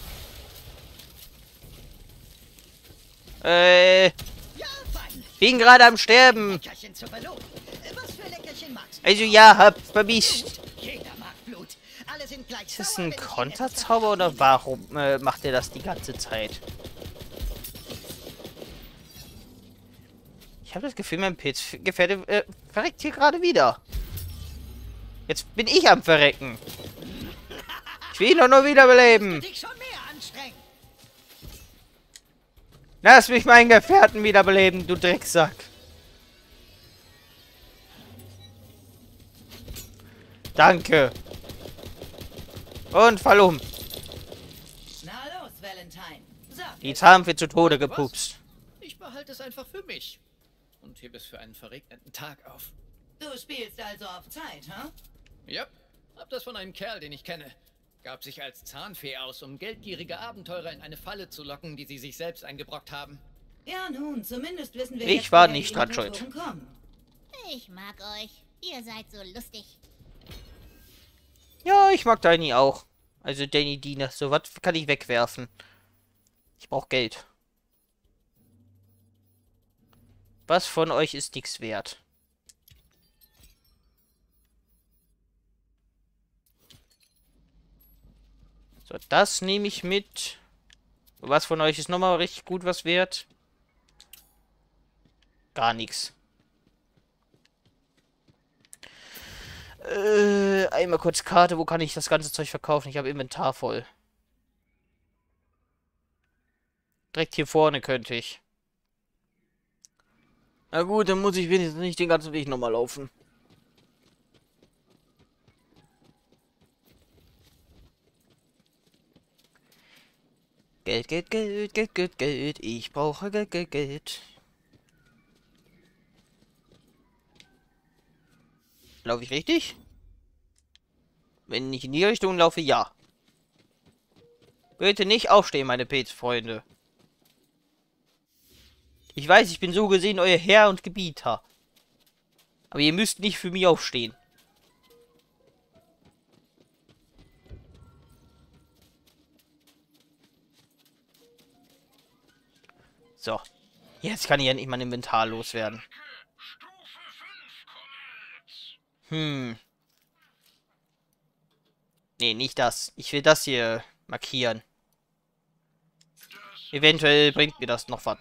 Ja, fein. Bin gerade am Sterben. Leckerchen zur Belohnung. Was für Leckerchen magst du? Also ja, hab vermisst. Jeder mag Blut. Alle sind gleich Ist das sauer, ein wenn ich Konterzauber oder warum macht er das die ganze Zeit? Ich habe das Gefühl, mein Pilzgefährte verreckt hier gerade wieder. Jetzt bin ich am Verrecken. Ich will ihn doch nur wiederbeleben. dich schon mehr. Lass mich meinen Gefährten wiederbeleben, du Drecksack. Danke. Und fall um. Na los, Valentine. Sag, Jetzt haben wir zu Tode gepupst. ich behalte es einfach für mich. Und hebe es für einen verregneten Tag auf. Du spielst also auf Zeit, ha? Ja, hab das von einem Kerl, den ich kenne. Gab sich als Zahnfee aus, um geldgierige Abenteurer in eine Falle zu locken, die sie sich selbst eingebrockt haben. Ja, nun, zumindest wissen wir Ich jetzt, war woher nicht die dran Mutatoren schuld. kommen. Ich mag euch. Ihr seid so lustig. Ja, ich mag Danny auch. Also Danny Diener. So was kann ich wegwerfen. Ich brauche Geld. Was von euch ist nichts wert? So, das nehme ich mit. Was von euch ist nochmal richtig gut was wert? Gar nichts. Einmal kurz Karte. Wo kann ich das ganze Zeug verkaufen? Ich habe Inventar voll. Direkt hier vorne könnte ich. Na gut, dann muss ich wenigstens nicht den ganzen Weg nochmal laufen. Geld, Geld, Geld, Geld, Geld, Geld. Ich brauche Geld, Geld, Geld. Laufe ich richtig? Wenn ich in die Richtung laufe, ja. Bitte nicht aufstehen, meine Pilzfreunde. Ich weiß, ich bin so gesehen euer Herr und Gebieter. Aber ihr müsst nicht für mich aufstehen. So. Jetzt kann ich endlich mein Inventar loswerden. Nee, nicht das. Ich will das hier markieren. Eventuell bringt mir das noch was.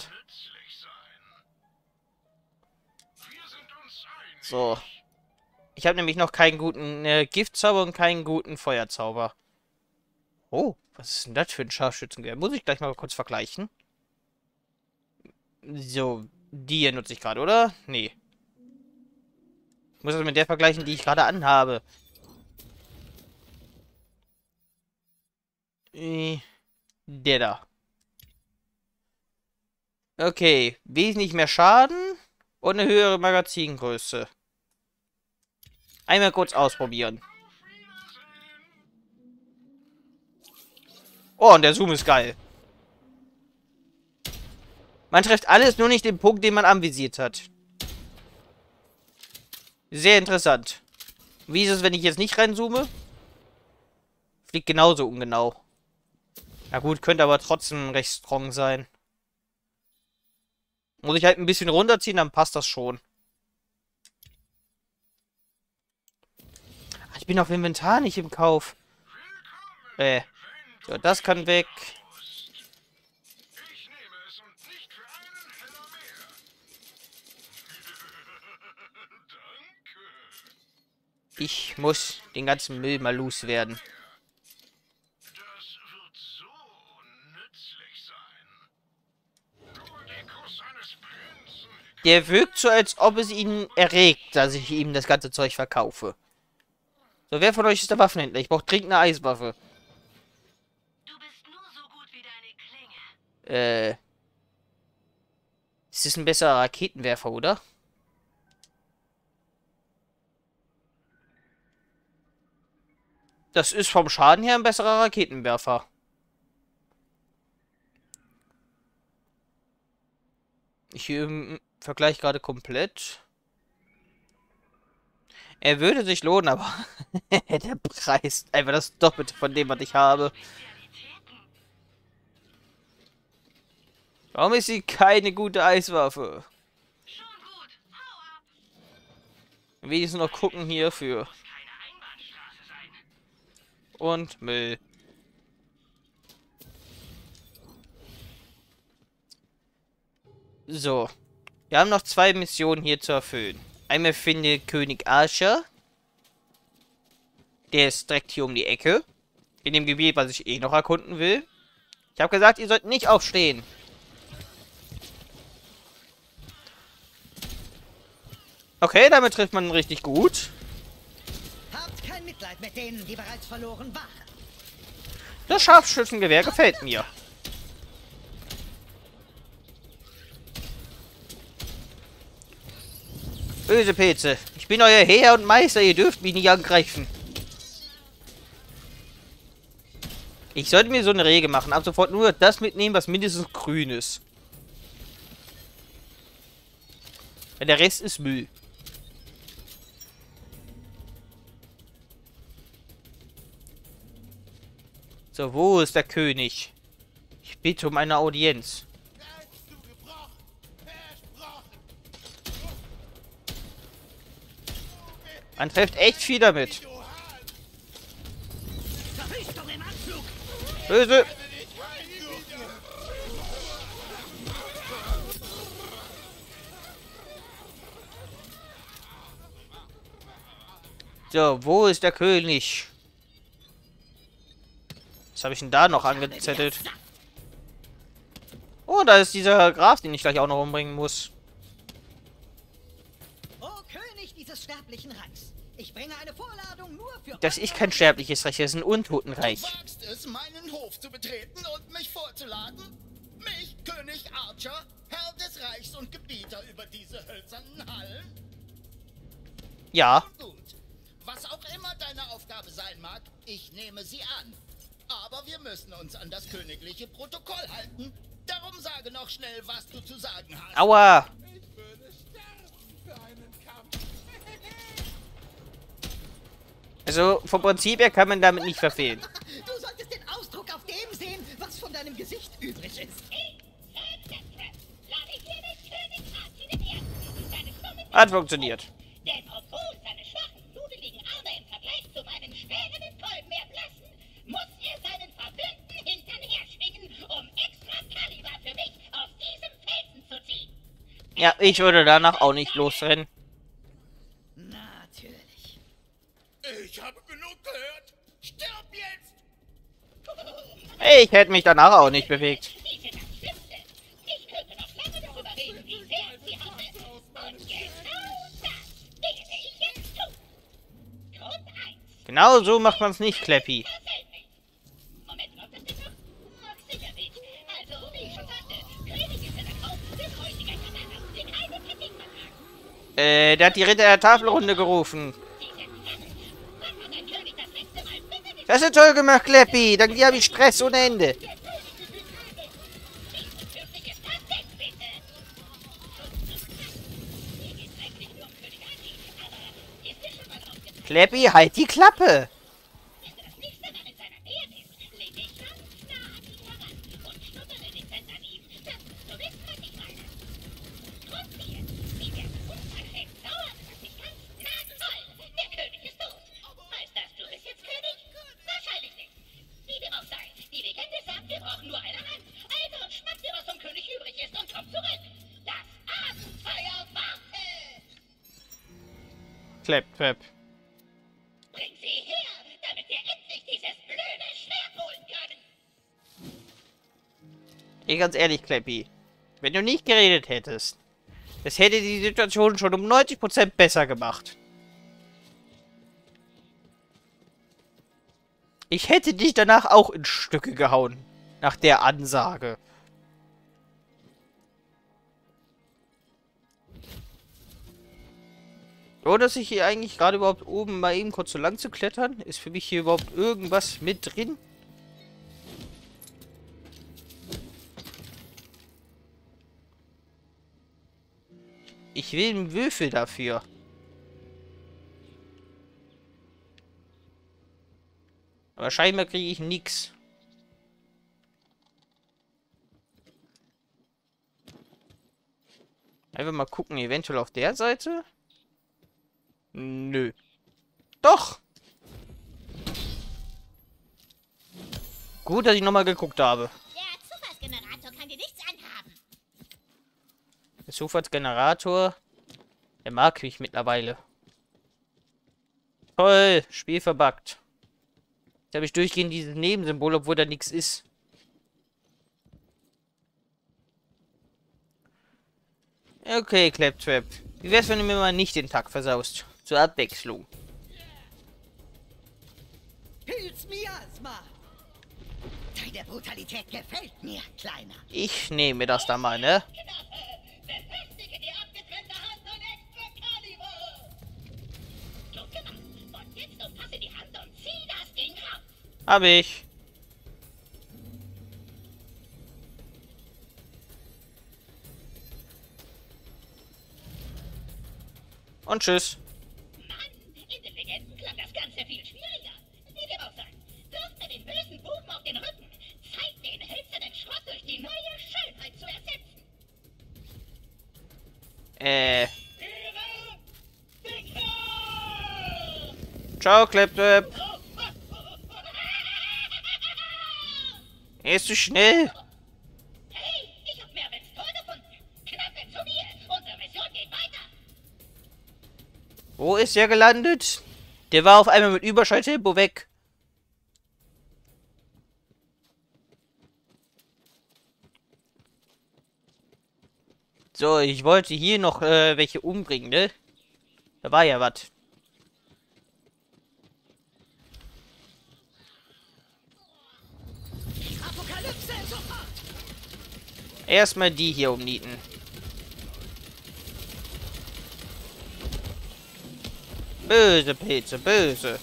So. Ich habe nämlich noch keinen guten Giftzauber und keinen guten Feuerzauber. Oh, was ist denn das für ein Scharfschützengewehr? Muss ich gleich mal kurz vergleichen. So, die hier nutze ich gerade, oder? Nee. Ich muss das mit der vergleichen, die ich gerade anhabe. Der da. Okay, wesentlich mehr Schaden und eine höhere Magazingröße. Einmal kurz ausprobieren. Oh, und der Zoom ist geil. Man trifft alles, nur nicht den Punkt, den man anvisiert hat. Sehr interessant. Wie ist es, wenn ich jetzt nicht reinzoome? Fliegt genauso ungenau. Na gut, könnte aber trotzdem recht strong sein. Muss ich halt ein bisschen runterziehen, dann passt das schon. Ach, ich bin auf Inventar nicht im Kauf. So, das kann weg. Ich muss den ganzen Müll mal loswerden. Der wirkt so, als ob es ihn erregt, dass ich ihm das ganze Zeug verkaufe. So, wer von euch ist der Waffenhändler? Ich brauche dringend eine Eiswaffe. Du bist nur so gut wie deine Klinge. Es ist ein besserer Raketenwerfer, oder? Das ist vom Schaden her ein besserer Raketenwerfer. Ich vergleiche gerade komplett. Er würde sich lohnen, aber der Preis einfach das Doppelte von dem, was ich habe. Warum ist sie keine gute Eiswaffe? Schon gut. Hau ab. Wenigstens noch gucken hierfür. Keine Einbahnstraße sein. Und Müll. So. Wir haben noch 2 Missionen hier zu erfüllen. Einmal finde König Archer. Der ist direkt hier um die Ecke. In dem Gebiet, was ich eh noch erkunden will. Ich habe gesagt, ihr sollt nicht aufstehen. Okay, damit trifft man richtig gut. Habt kein Mitleid mit denen, die bereits verloren waren. Das Scharfschützengewehr gefällt mir. Böse Pilze. Ich bin euer Herr und Meister. Ihr dürft mich nicht angreifen. Ich sollte mir so eine Regel machen. Ab sofort nur das mitnehmen, was mindestens grün ist. Denn der Rest ist Müll. So, wo ist der König? Ich bitte um eine Audienz. Man trifft echt viel damit. Böse! So, wo ist der König? Was habe ich denn da noch angezettelt? Oh, da ist dieser Graf, den ich gleich auch noch umbringen muss. O König dieses sterblichen Reichs, ich bringe eine Vorladung nur für... Das ist kein sterbliches Reich, das ist ein Untotenreich. Du wagst es, meinen Hof zu betreten und mich vorzuladen? Mich, König Archer, Herr des Reichs und Gebieter über diese hölzernen Hallen? Ja. Gut. Was auch immer deine Aufgabe sein mag, ich nehme sie an. Aber wir müssen uns an das königliche Protokoll halten. Darum sage noch schnell, was du zu sagen hast. Aua! Ich würde sterben für einen Kampf. Also, vom Prinzip her kann man damit nicht verfehlen. Du solltest den Ausdruck auf dem sehen, was von deinem Gesicht übrig ist. Hat funktioniert. Denn obwohl seine schwachen, nudeligen Arme im Vergleich zu meinen schweren Kolben erblassen, muss er seinen Verbündeten hinterher schwingen, um extra Kaliber für mich aus diesem Felsen zu ziehen. Ja, ich würde danach auch nicht losrennen. Natürlich. Ich habe genug gehört. Stirb jetzt! Ich hätte mich danach auch nicht bewegt. Dies ist das Schlimmste. Ich könnte noch lange darüber reden, wie sehr ich sie hasse. Und genau das werde ich jetzt tun. Grund 1. Genau so macht man es nicht, Kleppi. Persönlich. Moment, läuft das nicht noch? Ach, sicher nicht. Also, wie ich schon sagte, Könige sind ein aufgekreuziger Kanal, der keine Kritik vertragen. Der hat die Ritter der Tafelrunde gerufen. Wann hat ein König das letzte Mal bitte nicht Das ist toll gemacht, Kleppi. Dann habe ich Stress ohne Ende. dürftig ist das denn, bitte? Hier geht's eigentlich nur um König Archie, aber ist dir schon mal aufgefallen, Kleppi, halt die Klappe. wenn du das nächste Mal in seiner Nähe bist, leg dich ganz nah an ihn heran und schnuppere dezent an ihm. Das musst du wissen, was ich meine. Grund 4. Sie werden unverschämt dauern, dass ich ganz nah soll. Der König ist tot. Heißt das, du bist jetzt König? Wahrscheinlich nicht. Wie dem auch sei, die Legende sagt, wir brauchen nur eine Hand. Also schnapp dir, was vom König übrig ist und komm zurück. Das Abenteuer wartet. Klepp. Bring sie her, damit wir endlich dieses blöde Schwert holen können. Ey, ganz ehrlich, Kleppi. Wenn du nicht geredet hättest, das hätte die Situation schon um 90% besser gemacht. Ich hätte dich danach auch in Stücke gehauen. Nach der Ansage. Lohnt es sich hier eigentlich gerade überhaupt oben mal eben kurz so lang zu klettern? Ist für mich hier überhaupt irgendwas mit drin? Ich will einen Würfel dafür. Aber scheinbar kriege ich nix. Einfach mal gucken, eventuell auf der Seite? Nö. Doch! Gut, dass ich nochmal geguckt habe. Der Zufallsgenerator kann dir nichts anhaben. Der Zufallsgenerator, der mag mich mittlerweile. Toll, Spiel verbuggt. Jetzt habe ich durchgehend dieses Nebensymbol, obwohl da nichts ist. Okay, Claptrap. Wie wär's, wenn du mir mal nicht den Tag versaust? Zur Abwechslung. Pilz Miasma! Deine Brutalität gefällt mir, Kleiner. Ich nehme das da mal, ne? Befestige die abgetrennte Hand und Excalibur! Gut gemacht. Und jetzt umfasse die Hand und zieh das Ding raus. Hab ich. Und tschüss. Mann, in den Legenden klang das Ganze viel schwieriger. Wie dem auch sei, wirf mir den bösen Buben auf den Rücken. Zeig den hölzernen Schrott durch die neue Schönheit zu ersetzen. Ciao, Clip-Clip. Er ist zu schnell. Hey, ich hab Mervins Tor gefunden. Knappe zu mir. Unsere Mission geht weiter. Wo ist er gelandet? Der war auf einmal mit Überschalltempo weg. So, ich wollte hier noch welche umbringen, ne? Da war ja was. Apokalypse sofort! Erstmal die hier umnieten. Böse Pilze, böse.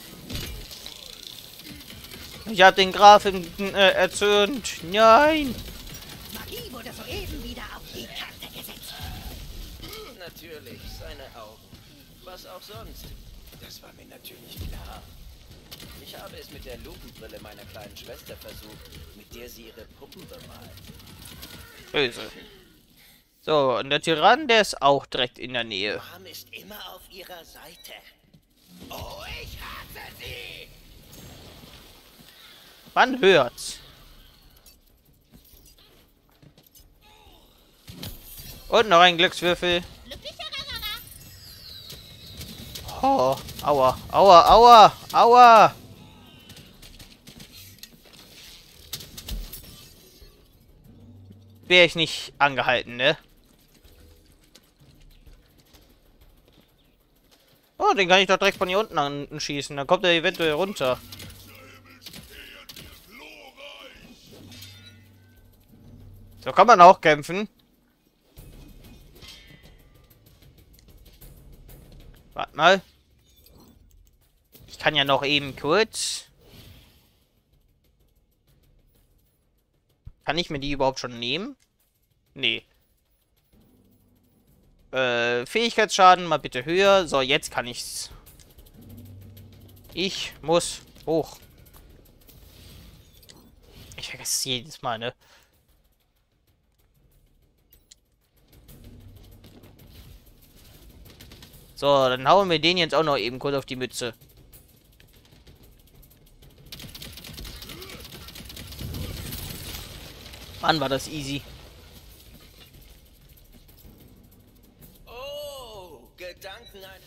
Ich hab den Grafen erzürnt. Nein. Magie wurde soeben wieder auf die Karte gesetzt. Natürlich, seine Augen. Was auch sonst. Das war mir natürlich klar. Ich habe es mit der Lupenbrille meiner kleinen Schwester versucht, mit der sie ihre Puppen bemalt. Böse. So, und der Tyrann, der ist auch direkt in der Nähe. Mom ist immer auf ihrer Seite. Oh, ich hasse sie! Man hört's. Und noch ein Glückswürfel. Oh, aua, aua, aua, aua. Wäre ich nicht angehalten, ne? Oh, den kann ich doch direkt von hier unten anschießen. Dann kommt er eventuell runter. So kann man auch kämpfen. Warte mal. Ich kann ja noch eben kurz. Kann ich mir die überhaupt schon nehmen? Nee. Fähigkeitsschaden mal bitte höher. So, jetzt kann ich's. Ich muss hoch. Ich vergesse es jedes Mal, ne? So, dann hauen wir den jetzt auch noch eben kurz auf die Mütze. Mann, war das easy. Oh, Gedanken ein...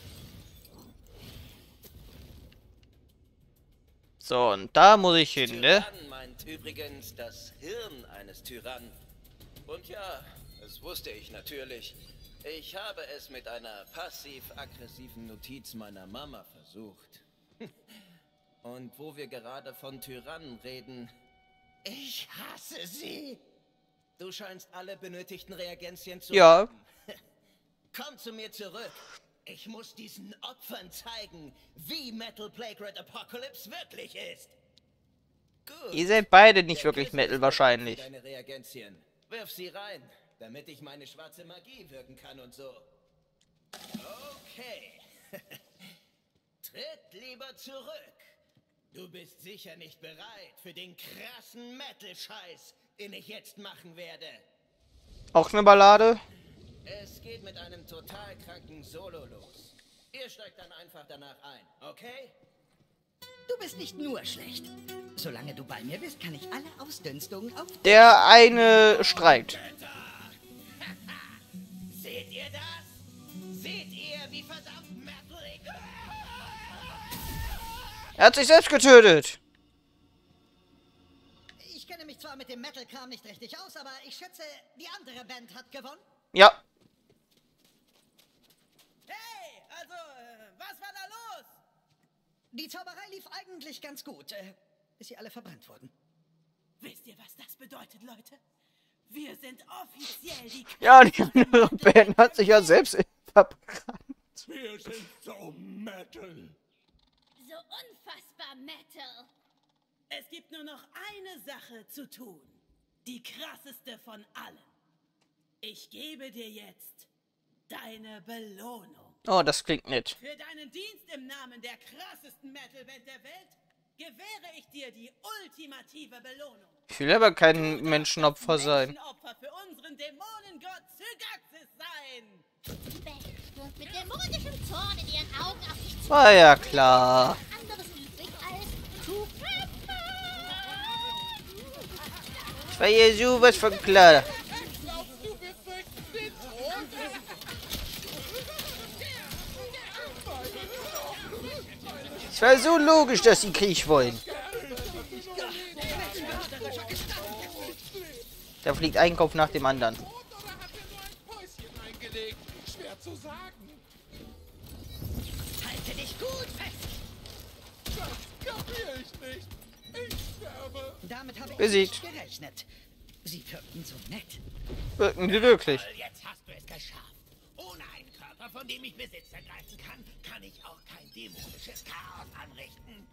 So, und da muss ich hin, ne? Tyrann meint übrigens das Hirn eines Tyrannen. Und ja, das wusste ich natürlich. Ich habe es mit einer passiv-aggressiven Notiz meiner Mama versucht. Und wo wir gerade von Tyrannen reden... Ich hasse sie! Du scheinst alle benötigten Reagenzien zu Ja. haben. Komm zu mir zurück. Ich muss diesen Opfern zeigen, wie Metal Plague Red Apocalypse wirklich ist. Gut. Ihr seid beide nicht Der wirklich Kiss Metal ist wahrscheinlich. Deine Reagenzien. Wirf sie rein, damit ich meine schwarze Magie wirken kann und so. Okay. Tritt lieber zurück. Du bist sicher nicht bereit für den krassen Metal-Scheiß, den ich jetzt machen werde. Auch eine Ballade? Es geht mit einem total kranken Solo los. Ihr steigt dann einfach danach ein, okay? Du bist nicht nur schlecht. Solange du bei mir bist, kann ich alle Ausdünstungen auf... Der eine streikt. Seht ihr das? Seht ihr, wie verdammt Metal ich... Er hat sich selbst getötet. Ich kenne mich zwar mit dem Metal-Kram nicht richtig. richtig aus, aber ich schätze, die andere Band hat gewonnen. Ja. Also, was war da los? Die Zauberei lief eigentlich ganz gut, bis sie alle verbrannt wurden. Wisst ihr, was das bedeutet, Leute? Wir sind offiziell die... Ja, die andere Band hat sich ja selbst verbrannt. Wir sind so Metal. So unfassbar Metal. Es gibt nur noch eine Sache zu tun. Die krasseste von allen. Ich gebe dir jetzt deine Belohnung. Oh, das klingt nett. Für deinen Dienst im Namen der krassesten Metal-Band der Welt gewähre ich dir die ultimative Belohnung. Ich will aber kein Menschenopfer sein. Menschenopfer für unseren Dämonengott Zygaxis sein. Beck wird mit dämonischem Zorn in ihren Augen auf dich zu. War ja klar. Anderes übrig als zu kämpfen. Ich war hier sowas von klar. Es war so logisch, dass sie Krieg wollen. Da fliegt ein Kopf nach dem anderen. Oder hat er nur ein Päuschen eingelegt? Schwer zu sagen. Halte dich gut fest! Das kapiere ich nicht. Ich sterbe. Damit habe ich Besiegt. nicht gerechnet. Sie wirkten so nett. Wirken sie wirklich. Jetzt hast du es geschafft. Ohne einen Körper, von dem ich Besitz ergreifen kann, kann ich auch kein dämonisches Chaos anrichten.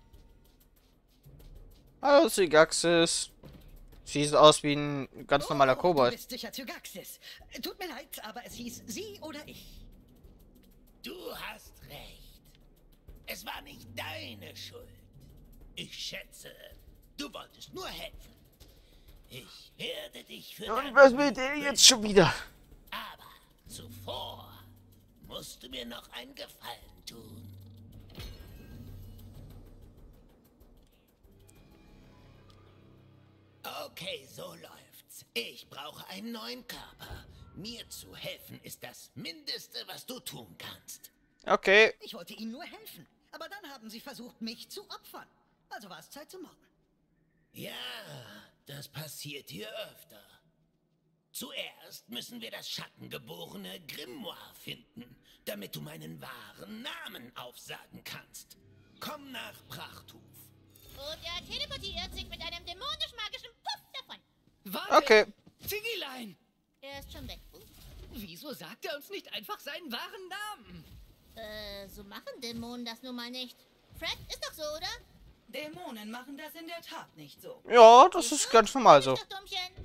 Hallo, Zygaxis. Sieht aus wie ein ganz normaler Du Kobold. bist sicher Zygaxis. Tut mir leid, aber es hieß sie oder ich. Du hast recht. Es war nicht deine Schuld. Ich schätze, du wolltest nur helfen. Ich werde dich für Und deine was will Mühe der jetzt belohnen. schon wieder? Aber zuvor musst du mir noch einen Gefallen tun. Okay, so läuft's. Ich brauche einen neuen Körper. Mir zu helfen ist das Mindeste, was du tun kannst. Okay. Ich wollte ihnen nur helfen. Aber dann haben sie versucht, mich zu opfern. Also war es Zeit zum Morden. Ja, das passiert hier öfter. Zuerst müssen wir das schattengeborene Grimoire finden, damit du meinen wahren Namen aufsagen kannst. Komm nach Prachthof. Und er teleportiert sich mit einem dämonisch-magischen Puff davon. Warte! Okay. Ziggylein! Er ist schon weg. Wieso sagt er uns nicht einfach seinen wahren Namen? So machen Dämonen das nun mal nicht. Fred, ist doch so, oder? Dämonen machen das in der Tat nicht so. Ja, das ist ganz normal so. Ist doch Dummchen.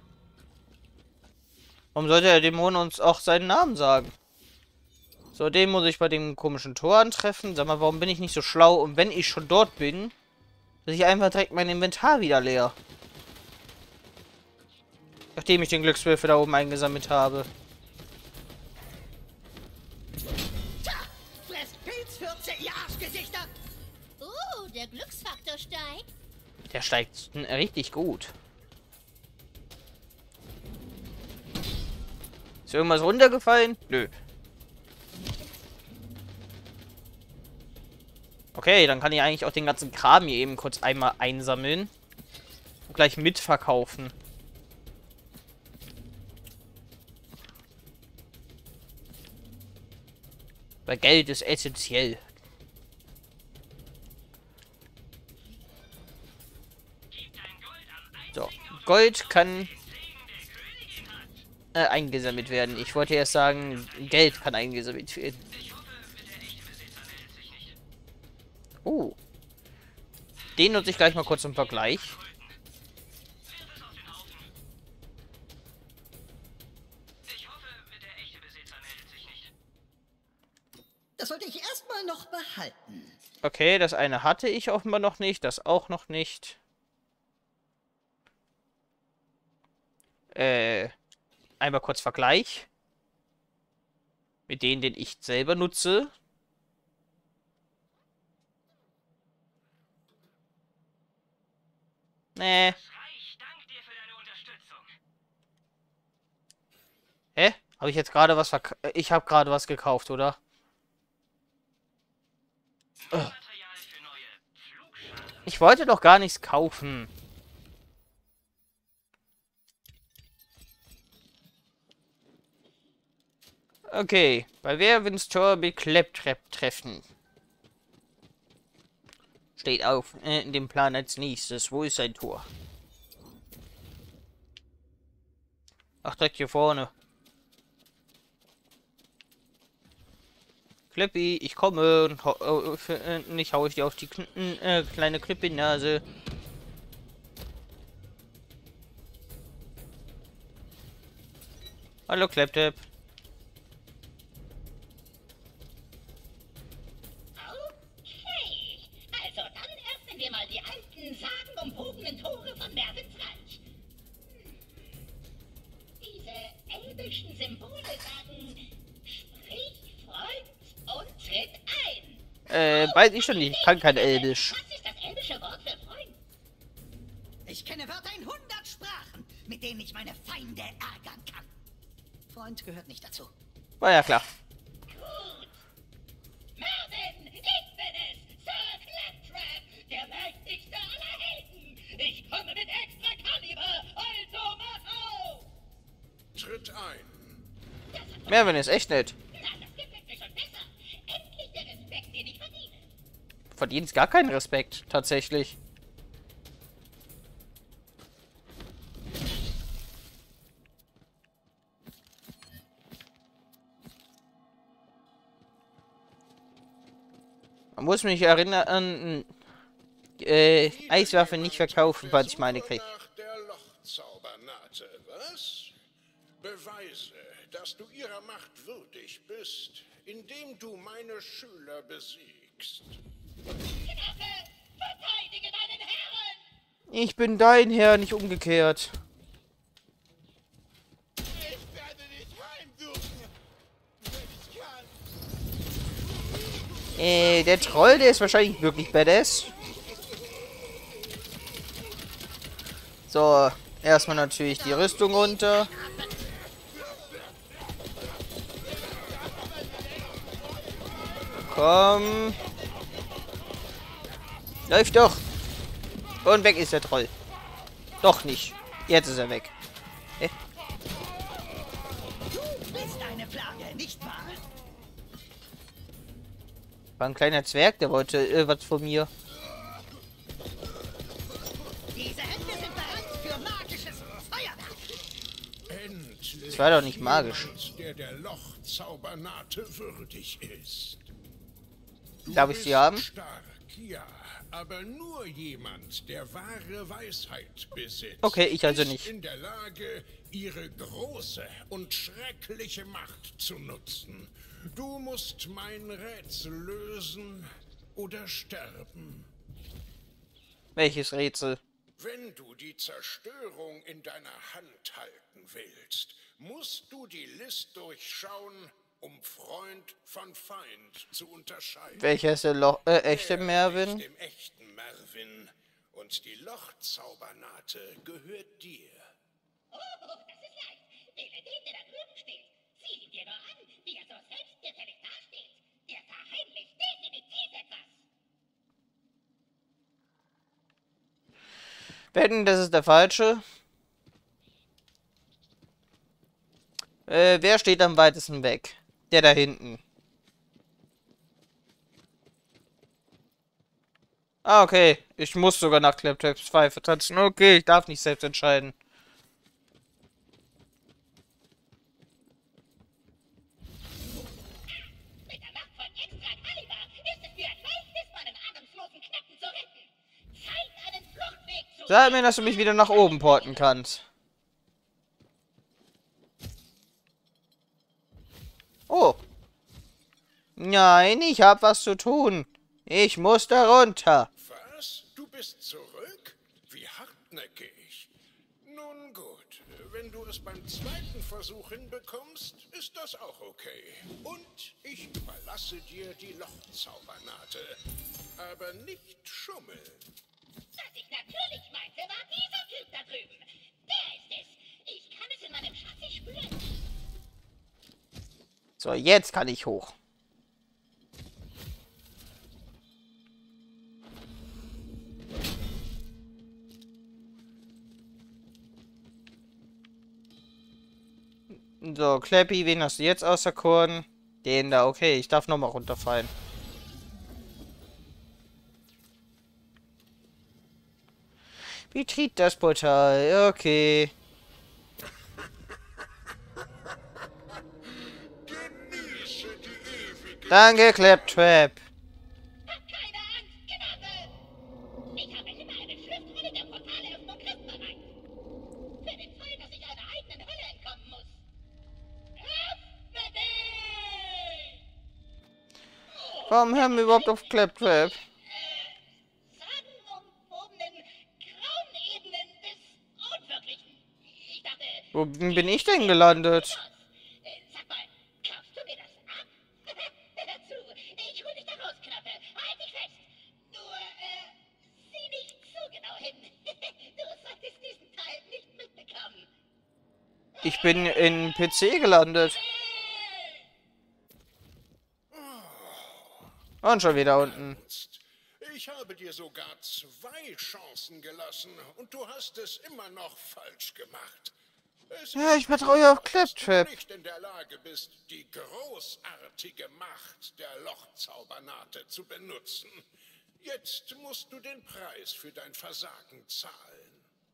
Warum sollte der Dämon uns auch seinen Namen sagen? So, den muss ich bei dem komischen Tor antreffen. Sag mal, warum bin ich nicht so schlau? Und wenn ich schon dort bin, dass ich einfach direkt mein Inventar wieder leer. Nachdem ich den Glückswürfel da oben eingesammelt habe. Tja, fresst Pilzfürze, ihr Arschgesichter! Der Glücksfaktor steigt. Der steigt richtig gut. Ist irgendwas runtergefallen? Nö. Okay, dann kann ich eigentlich auch den ganzen Kram hier eben kurz einmal einsammeln. Und gleich mitverkaufen. Weil Geld ist essentiell. So, Gold kann eingesammelt werden. Ich wollte erst sagen, Geld kann eingesammelt werden. Oh. Den nutze ich gleich mal kurz zum Vergleich. Das sollte ich erstmal noch behalten. Okay, das eine hatte ich offenbar noch nicht, das auch noch nicht. Einmal kurz Vergleich. Mit denen, den ich selber nutze. Nee. Hä? Habe ich jetzt gerade was Ich habe gerade was gekauft, oder? Ich wollte doch gar nichts kaufen. Okay, bei Werwins Tor Beklepptrepp treffen. Steht auf in dem Plan als nächstes. Wo ist sein Tor? Ach, direkt hier vorne. Kleppi, ich komme und nicht hau ich dir auf die kleine Knüppelnase. Hallo Klepptep. Okay, also dann öffnen wir mal die alten, sagenumwogenen Tore von Merwins Reich. Diese elbischen Symbole sagen, sprich, Freund, und tritt ein. Weiß ich schon nicht. Ich kann kein Elbisch. Was ist das elbische Wort für Freund? Ich kenne Wörter in 100 Sprachen, mit denen ich meine Feinde ärgern kann. Freund gehört nicht dazu. War ja klar. Gut. Merwin, ich bin es, Sir Claptrap, der mächtigste aller Helden. Ich komme mit extra Kaliber, also mach auf! Tritt ein. Merwin ist echt nett. Na, das gefällt mir schon besser. Endlich der Respekt, den ich verdiene. Verdient gar keinen Respekt, tatsächlich. Man muss mich erinnern, Eiswaffe nicht verkaufen, falls ich meine krieg. Nach der Lochzaubernate, was? Beweise, dass du ihrer Macht würdig bist, indem du meine Schüler besiegst. Knaffe, verteidige deinen Herren! Ich bin dein Herr, nicht umgekehrt. Ich werde dich heimsuchen, wenn ich kann. Der Troll, der ist wahrscheinlich wirklich badass. So, erstmal natürlich die Rüstung runter. Komm. Läuft doch. Und weg ist der Troll. Doch nicht. Jetzt ist er weg. Du bist eine Plage, nicht wahr? War ein kleiner Zwerg, der wollte was von mir. Diese Hände sind bereit für magisches Feuerwerk. Endlich Das war doch nicht magisch. jemand, der Lochzaubernate würdig ist. Du Darf ich sie bist haben? stark, ja, aber nur jemand, der wahre Weisheit besitzt. Okay, ich also ist nicht. in der Lage, ihre große und schreckliche Macht zu nutzen. Du musst mein Rätsel lösen oder sterben. Welches Rätsel? Wenn du die Zerstörung in deiner Hand halten willst, musst du die List durchschauen, um Freund von Feind zu unterscheiden. Welcher ist der echte Merwin? Dem echten Merwin. Und die Lochzaubernate gehört dir. Oh, das ist leicht. Wähle den, der da drüben steht. Sieh ihn dir nur an, wie er so selbstgefällig dasteht. Der verheimlicht definitiv etwas. Wetten, das ist der falsche. Wer steht am weitesten weg? Der da hinten. Ah, okay. Ich muss sogar nach Claptraps Pfeife tanzen. Okay, ich darf nicht selbst entscheiden. Mit der Macht von extra Kaliber ist es mir ein leichtes, meinen ahnungslosen Knappen zu retten. Zeig einen Fluchtweg zu. Sag mir, dass du mich wieder nach oben porten kannst. Oh. Nein, ich hab was zu tun. Ich muss da runter. Was? Du bist zurück? Wie hartnäckig. Nun gut, wenn du es beim zweiten Versuch hinbekommst, ist das auch okay. Und ich überlasse dir die Lochzaubernate. Aber nicht schummeln. Was ich natürlich meinte, war dieser Typ da drüben. Der ist es. Ich kann es in meinem Chassis spüren. So, jetzt kann ich hoch. So, Clappy, wen hast du jetzt auserkoren? Den da, okay, ich darf nochmal runterfallen. Betritt das Portal, okay. Danke, Claptrap. Hab keine Angst, Genosse! Ich habe immer eine Schriftrolle der Portalöffnung griffbereit. Für den Fall, dass ich einer eigenen Hölle entkommen muss. Öffne dich! Warum hören wir überhaupt auf Claptrap? Sagenumwobenen Graunebenen des Unwirklichen. Ich dachte... Wo bin ich denn gelandet? Sag mal, kaufst du mir das ab? Hör zu, ich hol dich da raus, Knappe. Halt dich fest. Nur, sieh nicht zu genau hin. Du solltest diesen Teil nicht mitbekommen. Ich bin in PC gelandet. Und schon wieder unten. Ich habe dir sogar 2 Chancen gelassen und du hast es immer noch falsch gemacht. Ja, ich vertraue auf Claptrap. Dass du nicht in der Lage bist, die großartige Macht der Lochzaubernate zu benutzen. Jetzt musst du den Preis für dein Versagen zahlen.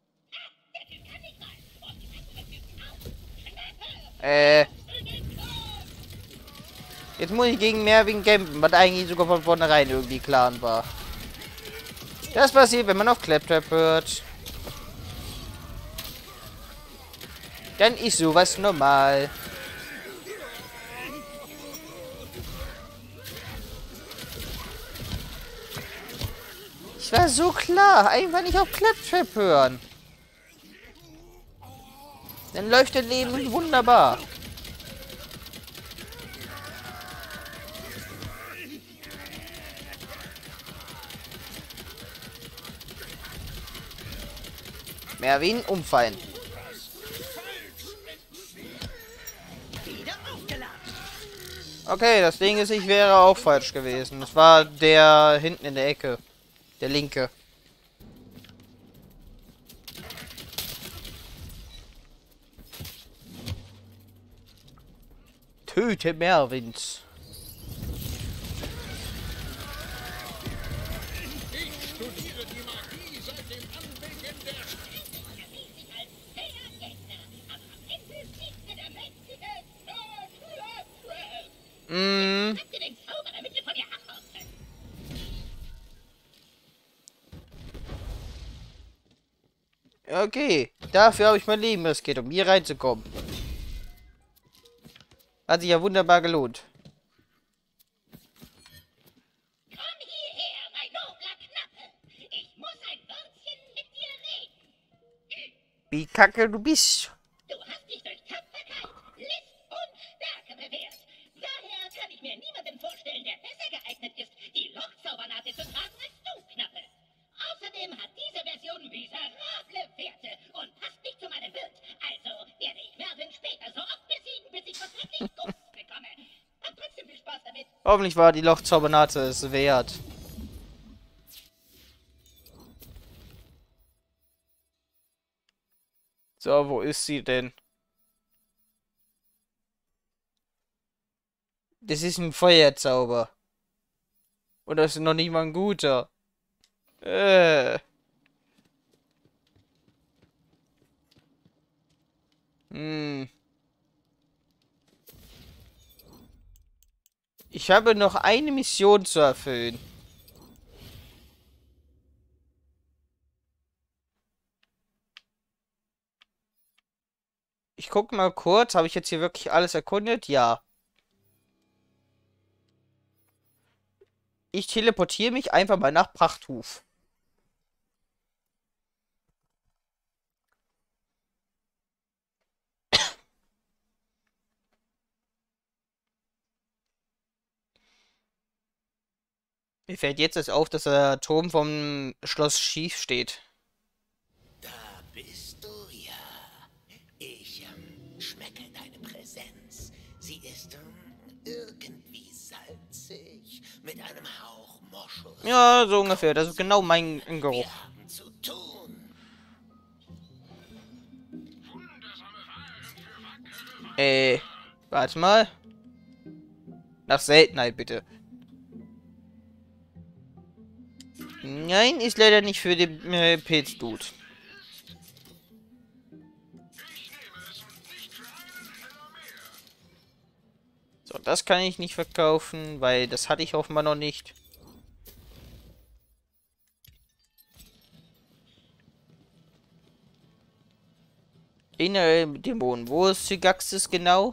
Jetzt muss ich gegen Merwin kämpfen, was eigentlich sogar von vornherein irgendwie klar war. Das passiert, wenn man auf Claptrap hört. Dann ist sowas normal. Es war so klar, einfach nicht auf Claptrap hören. Dann läuft das Leben wunderbar. Merwin, umfallen. Okay, das Ding ist, ich wäre auch falsch gewesen. Das war der hinten in der Ecke. Der linke. Töte Merwins. Ich studiere die Magie seit dem Anbeginn der Habt ihr den Zauber, damit wir von ihr abhauen können? Okay, dafür habe ich mein Leben riskiert, um hier reinzukommen. Hat sich ja wunderbar gelohnt. Komm hierher, mein nobler Knappe. Ich muss ein Wörtchen mit dir reden. Wie kacke du bist. Du hast dich durch Tapferkeit, List und Stärke bewährt. Daher kann ich mir niemanden vorstellen, der besser geeignet ist, die Lochzaubernate zu tragen als du, Knappe. Außerdem hat diese Version miserable Werte und passt nicht zu meinem Bild. Also werde ich Merwin später so oft besiegen, bis ich was wirklich Gutes bekomme. Hab trotzdem viel Spaß damit. Hoffentlich war die Lochzaubernate es wert. So, wo ist sie denn? Das ist ein Feuerzauber. Und das ist noch nicht mal ein guter. Ich habe noch eine Mission zu erfüllen. Ich gucke mal kurz, habe ich jetzt hier wirklich alles erkundet? Ja. Ich teleportiere mich einfach mal nach Prachthuf. Mir fällt jetzt erst auf, dass der Turm vom Schloss schief steht. Da bist du ja. Ich schmecke deine Präsenz. Sie ist irgendwie salzig, mit einem Hauch Moschus. Ja, so ungefähr. Das ist genau mein Geruch. Wir haben zu tun. Wundersame Waren für wackere Warte mal. Nach Seltenheit, bitte. Nein, ist leider nicht für den Pilz-Dude. So, das kann ich nicht verkaufen, weil das hatte ich offenbar noch nicht. Innere Dämonen. Wo ist Sygaxis genau?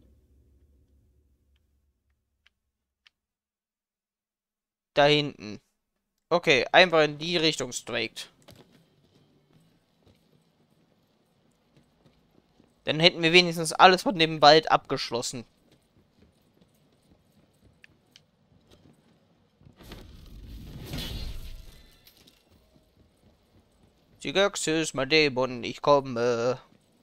Da hinten. Okay, einfach in die Richtung straight. Dann hätten wir wenigstens alles von dem Wald abgeschlossen. Sygaxis, mein Dämon, ich komme.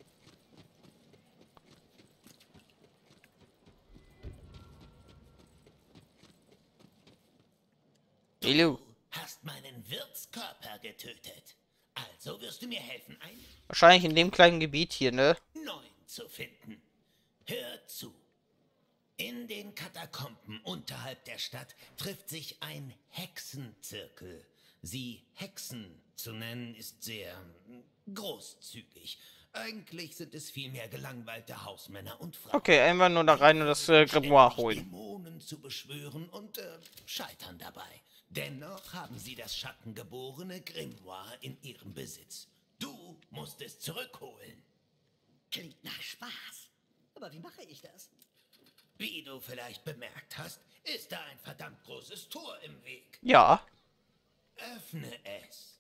Du hast meinen Wirtskörper getötet. Also wirst du mir helfen, einen Wahrscheinlich in dem kleinen Gebiet hier, ne? neuen zu finden. Hör zu. In den Katakomben unterhalb der Stadt trifft sich ein Hexenzirkel. Sie Hexen zu nennen ist sehr großzügig. Eigentlich sind es vielmehr gelangweilte Hausmänner und Frauen. Okay, einfach nur da rein und das Grimoire holen. Dämonen zu beschwören und scheitern dabei. Dennoch haben sie das schattengeborene Grimoire in ihrem Besitz. Du musst es zurückholen. Klingt nach Spaß. Aber wie mache ich das? Wie du vielleicht bemerkt hast, ist da ein verdammt großes Tor im Weg. Ja. Öffne es.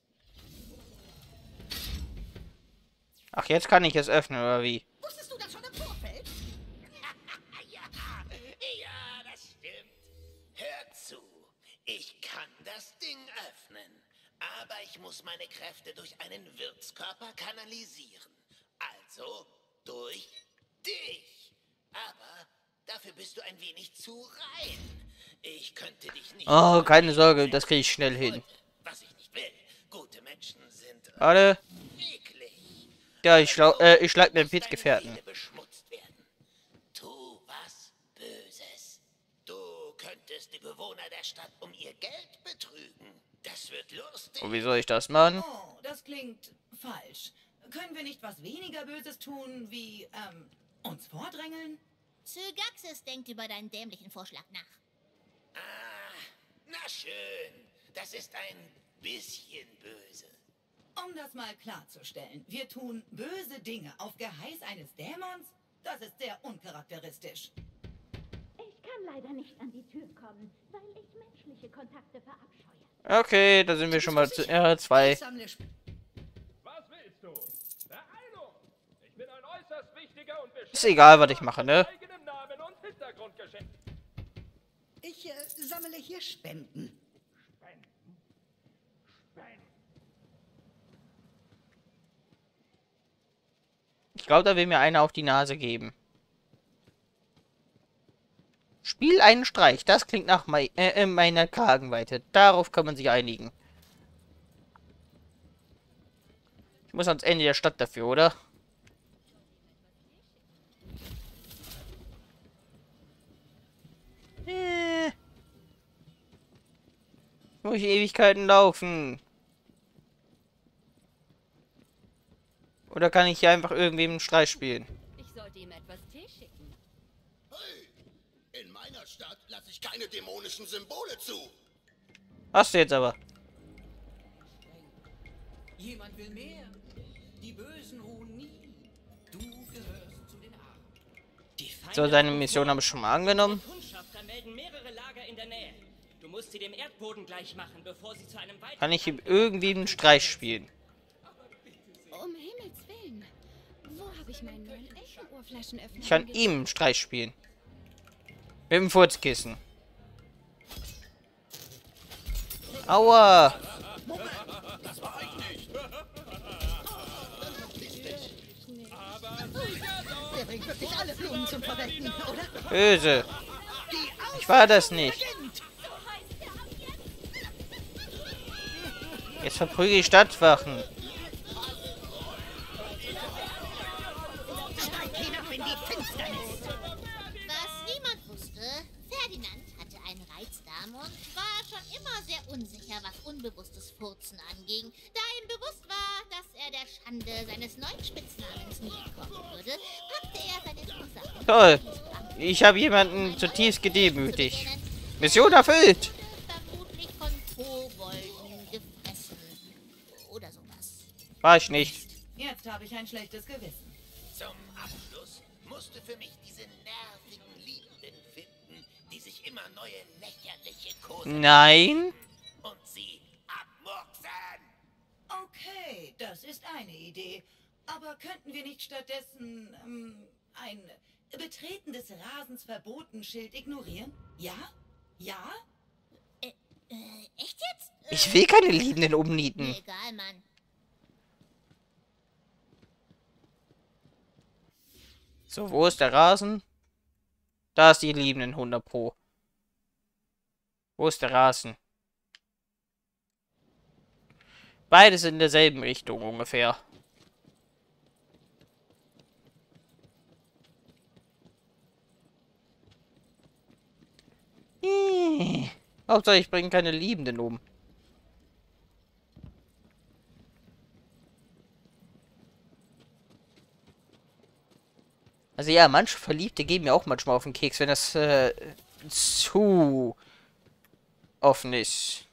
Ach, jetzt kann ich es öffnen, oder wie? Wusstest du das schon im Vorfeld? Ja, das stimmt. Hör zu. Ich kann das Ding öffnen. Aber ich muss meine Kräfte durch einen Wirtskörper kanalisieren. Also durch dich. Aber dafür bist du ein wenig zu rein. Ich könnte dich nicht... Oh, keine Sorge, das kriege ich schnell hin. Was ich nicht will. Gute Menschen sind Warte. eklig. Ja, ich schlag mir einen Pilzgefährten. Beschmutzt werden. Tu was Böses. Du könntest die Bewohner der Stadt um ihr Geld betrügen. Das wird lustig. Und wie soll ich das machen? Oh, das klingt falsch. Können wir nicht was weniger Böses tun, wie, uns vordrängeln? Sygaxis denkt über deinen dämlichen Vorschlag nach. Ah, na schön. Das ist ein bisschen böse. Um das mal klarzustellen, wir tun böse Dinge auf Geheiß eines Dämons? Das ist sehr uncharakteristisch. Ich kann leider nicht an die Tür kommen, weil ich menschliche Kontakte verabscheue. Okay, da sind wir schon mal zu zwei. Ich sammle Was willst du? Beeilung! Ich bin ein äußerst wichtiger und Ist egal, was ich mache, ne? eigenem Namen und Hintergrundgeschenk. Ich sammle hier Spenden. Spenden. Spenden. Ich glaube, da will mir einer auf die Nase geben. Spiel einen Streich. Das klingt nach meiner Kragenweite. Darauf kann man sich einigen. Ich muss ans Ende der Stadt dafür, oder? Muss ich Ewigkeiten laufen? Oder kann ich hier einfach irgendwem einen Streich spielen? Ich sollte ihm etwas Tee schicken. Hey, in meiner Stadt lasse ich keine dämonischen Symbole zu. Hast du jetzt aber. Jemand will mehr. Die Bösen ruhen nie. Du gehörst zu den Armen. So, seine Mission habe ich schon mal angenommen. Kundschafter melden mehrere Lager in der Nähe. Du musst sie dem Erdboden gleich machen, bevor sie zu einem weiteren... Kann ich ihm irgendwie einen Streich spielen? Um Himmels Willen. Wo habe ich meinen neuen Elfenohrflaschenöffner? Ich kann ihm einen Streich spielen. Mit dem Furzkissen. Aua! Das war ich nicht. Der bringt wirklich alle Blumen zum Verrecken, oder? Böse. Ich war das nicht. Jetzt verprüge ich Stadtwachen. Steig hinab in die Finsternis! unbewusstes Furzen anging. Da ihm bewusst war, dass er der Schande seines neuen Spitznamens nie entkommen würde, packte er seine Ursachen. Toll. Ich habe jemanden zutiefst gedemütigt. Mission erfüllt. Vermutlich von Kobolden gefressen. Oder sowas. War ich nicht. Jetzt habe ich ein schlechtes Gewissen. Zum Abschluss musst du für mich diese nervigen Liebenden finden, die sich immer neue lächerliche Kosen Nein. und sie abmurksen. Okay, das ist eine Idee. Aber könnten wir nicht stattdessen ein Betreten des Rasens verboten Schild ignorieren? Ja? Ja? Echt jetzt? Ich will keine Liebenden umnieten. Mir egal, Mann. So, wo ist der Rasen? Da ist die Liebenden 100 Pro. Wo ist der Rasen? Beides in derselben Richtung ungefähr. Hauptsache ich bringe keine Liebenden um. Also ja, manche Verliebte geben mir auch manchmal auf den Keks, wenn das zu offen ist.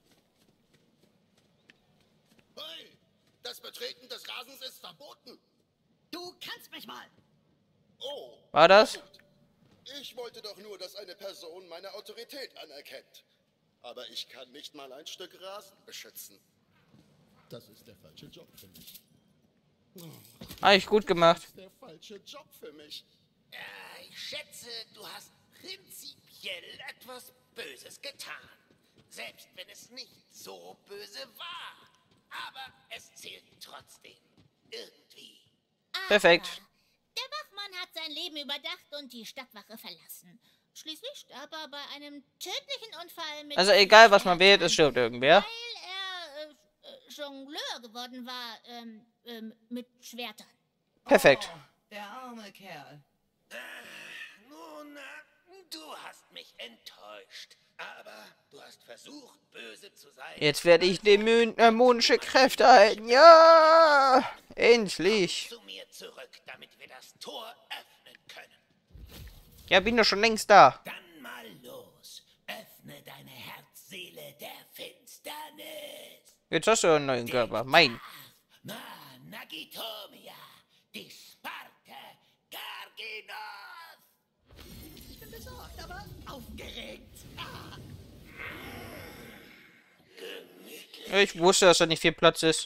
Hey, das Betreten des Rasens ist verboten. Du kannst mich mal. Oh. War das? Ich wollte doch nur, dass eine Person meine Autorität anerkennt. Aber ich kann nicht mal ein Stück Rasen beschützen. Das ist der falsche Job für mich. Eigentlich gut gemacht. Das ist der falsche Job für mich. Ich schätze, du hast prinzipiell etwas Böses getan. Selbst wenn es nicht so böse war. Aber es zählt trotzdem. Irgendwie. Perfekt. Der Wachmann hat sein Leben überdacht und die Stadtwache verlassen. Schließlich starb er bei einem tödlichen Unfall mit... Also egal, was man wählt, es stirbt irgendwer. Weil er Jongleur geworden war, mit Schwertern. Perfekt. Oh, der arme Kerl. Nun, du hast mich enttäuscht. Aber du hast versucht, böse zu sein. Jetzt werde ich dämonische Kräfte erhalten. Ja! Endlich. Zu mir zurück, damit wir das Tor öffnen können. Ja, bin doch schon längst da. Dann mal los. Öffne deine Herzseele der Finsternis. Jetzt hast du einen neuen Körper. Mein. Nagitomia. Die Sparte. Garginoth. Ich bin besorgt, aber aufgeregt. Ich wusste, dass da nicht viel Platz ist.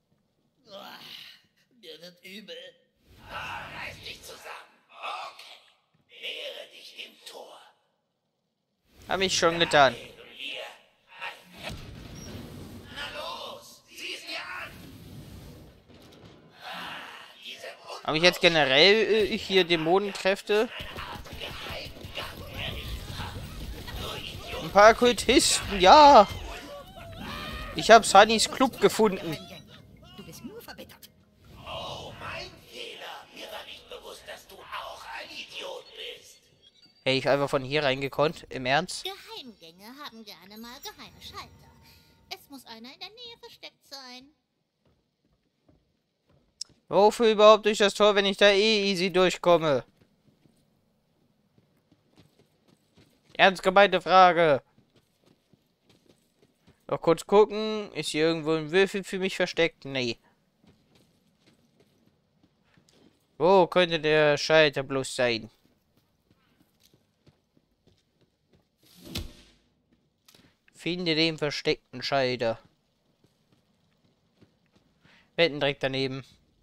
Mir wird übel. Reiß dich zusammen. Okay. Nähere dich dem Tor. Hab ich schon getan. Na los, sieh es dir an. Habe ich jetzt generell hier Dämonenkräfte? Ein paar Kultisten, ja. Ich habe Sunnys Club gefunden. Du bist nur verbittert. Oh, mein Fehler. Mir war nicht bewusst, dass du auch ein Idiot bist. Hey, ich einfach von hier reingekonnt. Im Ernst? Geheimgänge haben gerne mal geheime Schalter. Es muss einer in der Nähe versteckt sein. Wofür überhaupt durch das Tor, wenn ich da eh easy durchkomme? Ernst gemeinte Frage. Noch kurz gucken. Ist hier irgendwo ein Würfel für mich versteckt? Nee. Wo könnte der Schalter bloß sein? Finde den versteckten Schalter. Betten direkt daneben.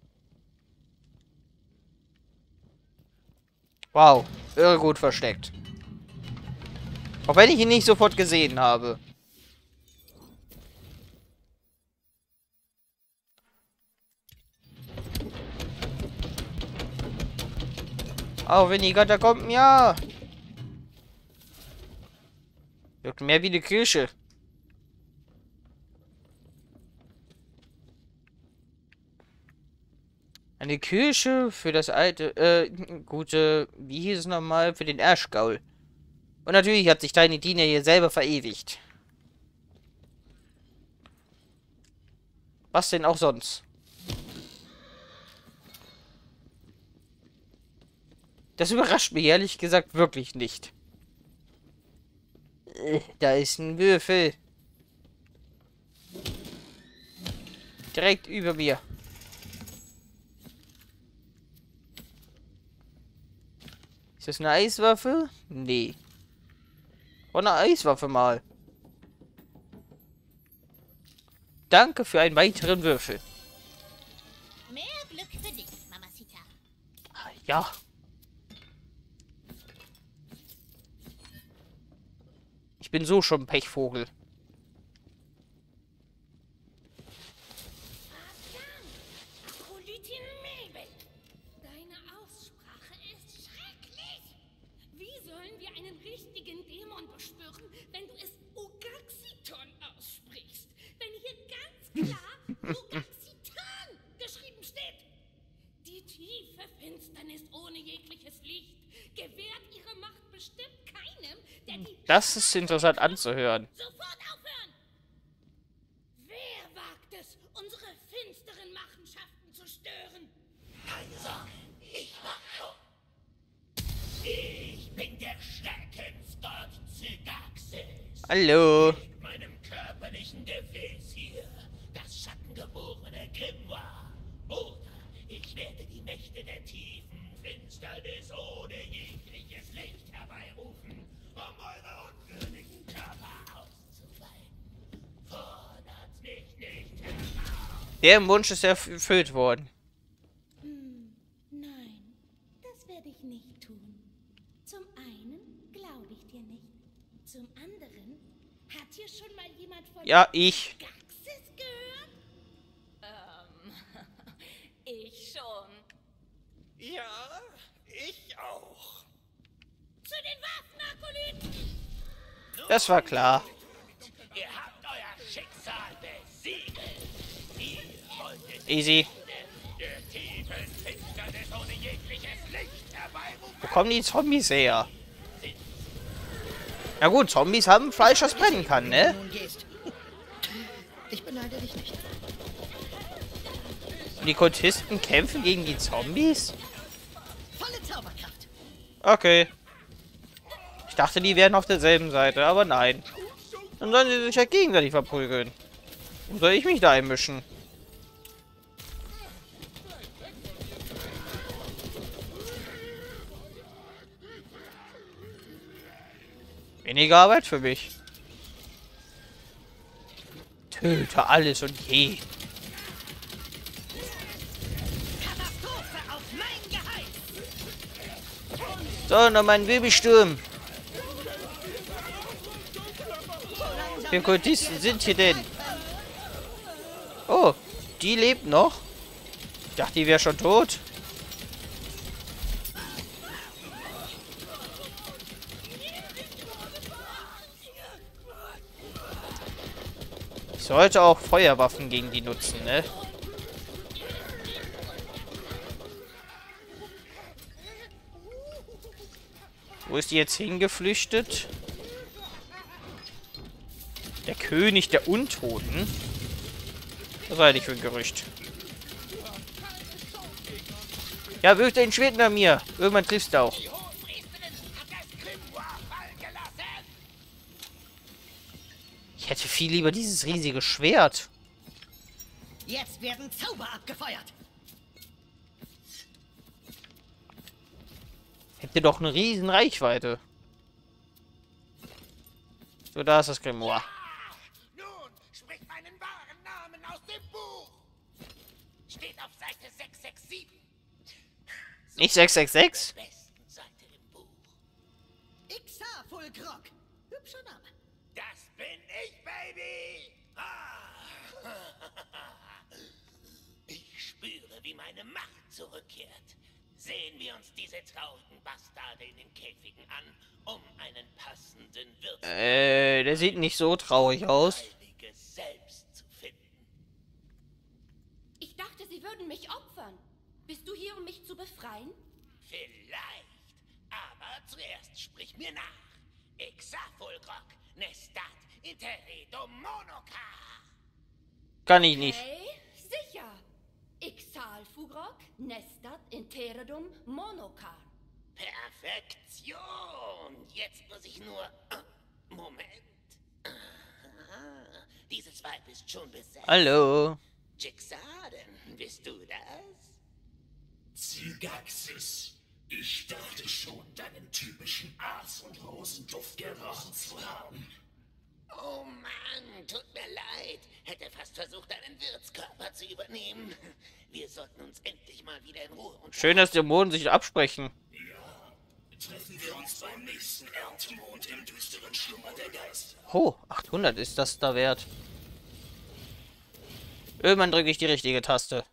Wow. Irre gut versteckt. Auch wenn ich ihn nicht sofort gesehen habe. Auch wenn die Götter kommen, ja. Wirkt mehr wie eine Kirche. Eine Kirche für das alte, gute, wie hieß es nochmal, für den Ashgaul. Und natürlich hat sich Tiny Tina hier selber verewigt. Was denn auch sonst? Das überrascht mich ehrlich gesagt wirklich nicht. Da ist ein Würfel. Direkt über mir. Ist das eine Eiswaffe? Nee. Oh, eine Eiswaffe mal. Danke für einen weiteren Würfel. Mehr Glück für dich, Mamacita. Ja. Ich bin so schon ein Pechvogel. Deine Aussprache ist schrecklich. Wie sollen wir einen richtigen Dämon beschwören, wenn du es Ugaxiton aussprichst? Wenn hier ganz klar Ugaxitan geschrieben steht. Die tiefe Finsternis ohne jegliches Licht gewährt ihre Macht bestimmt keinem, der die... Das ist interessant anzuhören. Sofort aufhören! Wer wagt es, unsere finsteren Machenschaften zu stören? Keine Sorge, ich mach schon. Ich bin der Schreckensgott Zygaxis. Hallo. Mit meinem körperlichen Gefäß hier, das schattengeborene Grimoire. Oder ich werde die Mächte der tiefen Finsternis ohne jegliches Licht herbeirufen, um eure unwürdigen Körper auszuweiden. Fordert mich nicht heraus. Der Wunsch ist erfüllt worden. Nein, das werde ich nicht tun. Zum einen glaube ich dir nicht. Zum anderen, hat hier schon mal jemand von Ja, ich. Gaxis gehört? Ich schon. Ja, ich auch. Zu den Waffen, Akolyten! Das war klar. Ihr habt euer Schicksal besiegelt. Ihr wolltet Easy. der tiefen Finsternis ohne jegliches Licht herbeirufen. Wo kommen die Zombies her? Na gut, Zombies haben Fleisch, das brennen kann, ne? Nun gehst. Ich beneide dich nicht. Und die Kultisten kämpfen gegen die Zombies? Volle Zauberkraft. Okay. Ich dachte, die wären auf derselben Seite, aber nein. Dann sollen sie sich ja gegenseitig verprügeln. Wo soll ich mich da einmischen? Weniger Arbeit für mich. Töte alles und jeden. Katastrophe auf mein Geheiß. So, noch mal ein Wirbelsturm. Wie viele Kultisten sind hier denn? Oh, die lebt noch. Ich dachte, die wäre schon tot. Ich sollte auch Feuerwaffen gegen die nutzen, ne? Wo ist die jetzt hingeflüchtet? Der König der Untoten? Was war eigentlich für ein Gerücht? Ja, wirf den Schwert nach mir. Irgendwann triffst du auch. Ich hätte viel lieber dieses riesige Schwert. Jetzt werden Zauber abgefeuert. Hätte doch eine riesen Reichweite. So, da ist das Grimoire. Nun, sprich meinen wahren Namen aus dem Buch. Steht auf Seite 667. Nicht 666? Besten Seite im Buch. Ixafulkrog. Hübscher Name. Das bin ich, Baby! Ich spüre, wie meine Macht zurückkehrt. Sehen wir uns diese traurigen Bastarde in den Käfigen an, um einen passenden Wirt Der sieht nicht so traurig aus. selbst zu finden. Ich dachte, sie würden mich opfern. Bist du hier, um mich zu befreien? Vielleicht, aber zuerst sprich mir nach. Ixafulkrog, Nestat, Interedo Monoka. Kann ich nicht. Hey, Sicher! Ixal Fugrok, Nestat Interedum Monokar. Perfektion! Jetzt muss ich nur... Moment. Dieses Weib ist schon besetzt. Hallo. Jixaden, bist du das? Zygaxis, ich dachte schon, deinen typischen Aas- und Rosenduft gerochen zu haben. Oh Mann, tut mir leid. Hätte fast versucht, deinen Wirtskörper zu übernehmen. Wir sollten uns endlich mal wieder in Ruhe und... Schön, dass Dämonen sich absprechen. Ja, treffen wir uns beim nächsten Erntemond im düsteren Schlummer der Geister. Oh, 800 ist das da wert. Irgendwann drücke ich die richtige Taste.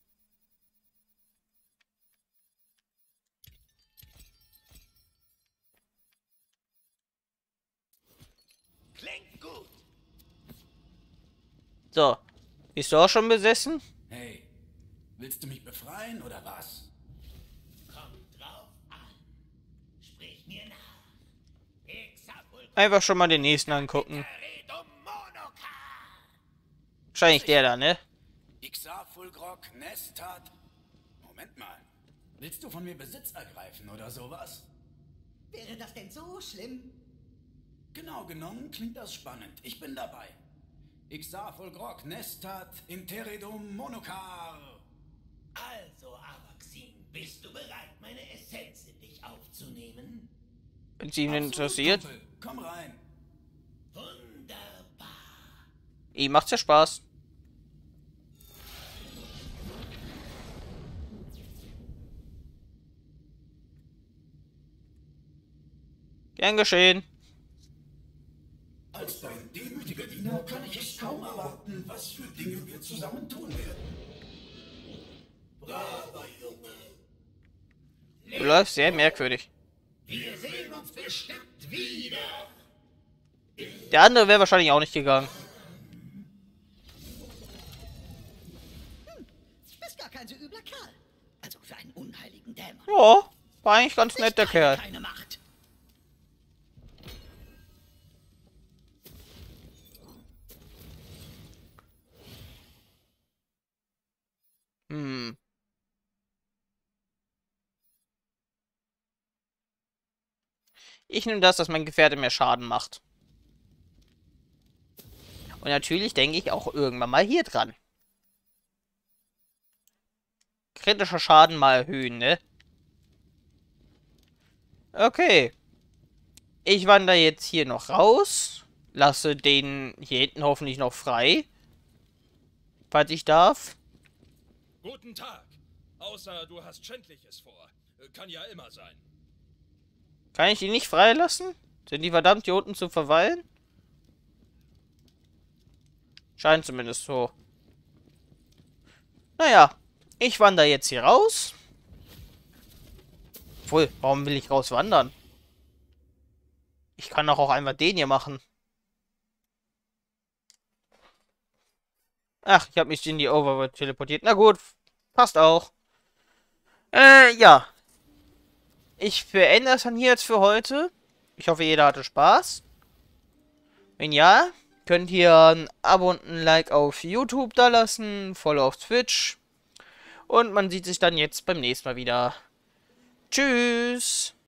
Klingt gut. So. Bist du auch schon besessen? Hey, willst du mich befreien oder was? Kommt drauf an. Sprich mir nach. Einfach schon mal den nächsten angucken. Wahrscheinlich der da, ne? Ixafulgrok, Nestat. Moment mal. Willst du von mir Besitz ergreifen oder sowas? Wäre das denn so schlimm? Genau genommen klingt das spannend. Ich bin dabei. Ixafulgrok, Nestat, Interedum Monokar. Also, Araxin, bist du bereit, meine Essenz in dich aufzunehmen? Wenn sie ihn interessiert. Kumpel. Komm rein. Wunderbar. Ihm macht's ja Spaß. Gern geschehen. Als dein demütiger Diener kann ich es kaum erwarten, was für Dinge wir zusammen tun werden. Braver Junge. Du läufst sehr merkwürdig. Wir sehen uns bestimmt wieder. Der andere wäre wahrscheinlich auch nicht gegangen. Bist gar kein so übler Kerl. Also für einen unheiligen Dämon. Ja, war eigentlich ganz nett, der Kerl. Keine Macht. Ich nehme das, dass mein Gefährte mehr Schaden macht. Und natürlich denke ich auch irgendwann mal hier dran. Kritischer Schaden mal erhöhen, ne? Okay. Ich wandere jetzt hier noch raus. Lasse den hier hinten hoffentlich noch frei. Falls ich darf. Guten Tag. Außer du hast Schändliches vor. Kann ja immer sein. Kann ich die nicht freilassen? Sind die verdammt hier unten zu verweilen? Scheint zumindest so. Naja, ich wandere jetzt hier raus. Obwohl, warum will ich rauswandern? Ich kann doch auch einfach den hier machen. Ach, ich habe mich in die Overworld teleportiert. Na gut, passt auch. Ja. Ich beende das dann hier jetzt für heute. Ich hoffe, jeder hatte Spaß. Wenn ja, könnt ihr ein Abo und ein Like auf YouTube da lassen, Follow auf Twitch. Und man sieht sich dann jetzt beim nächsten Mal wieder. Tschüss.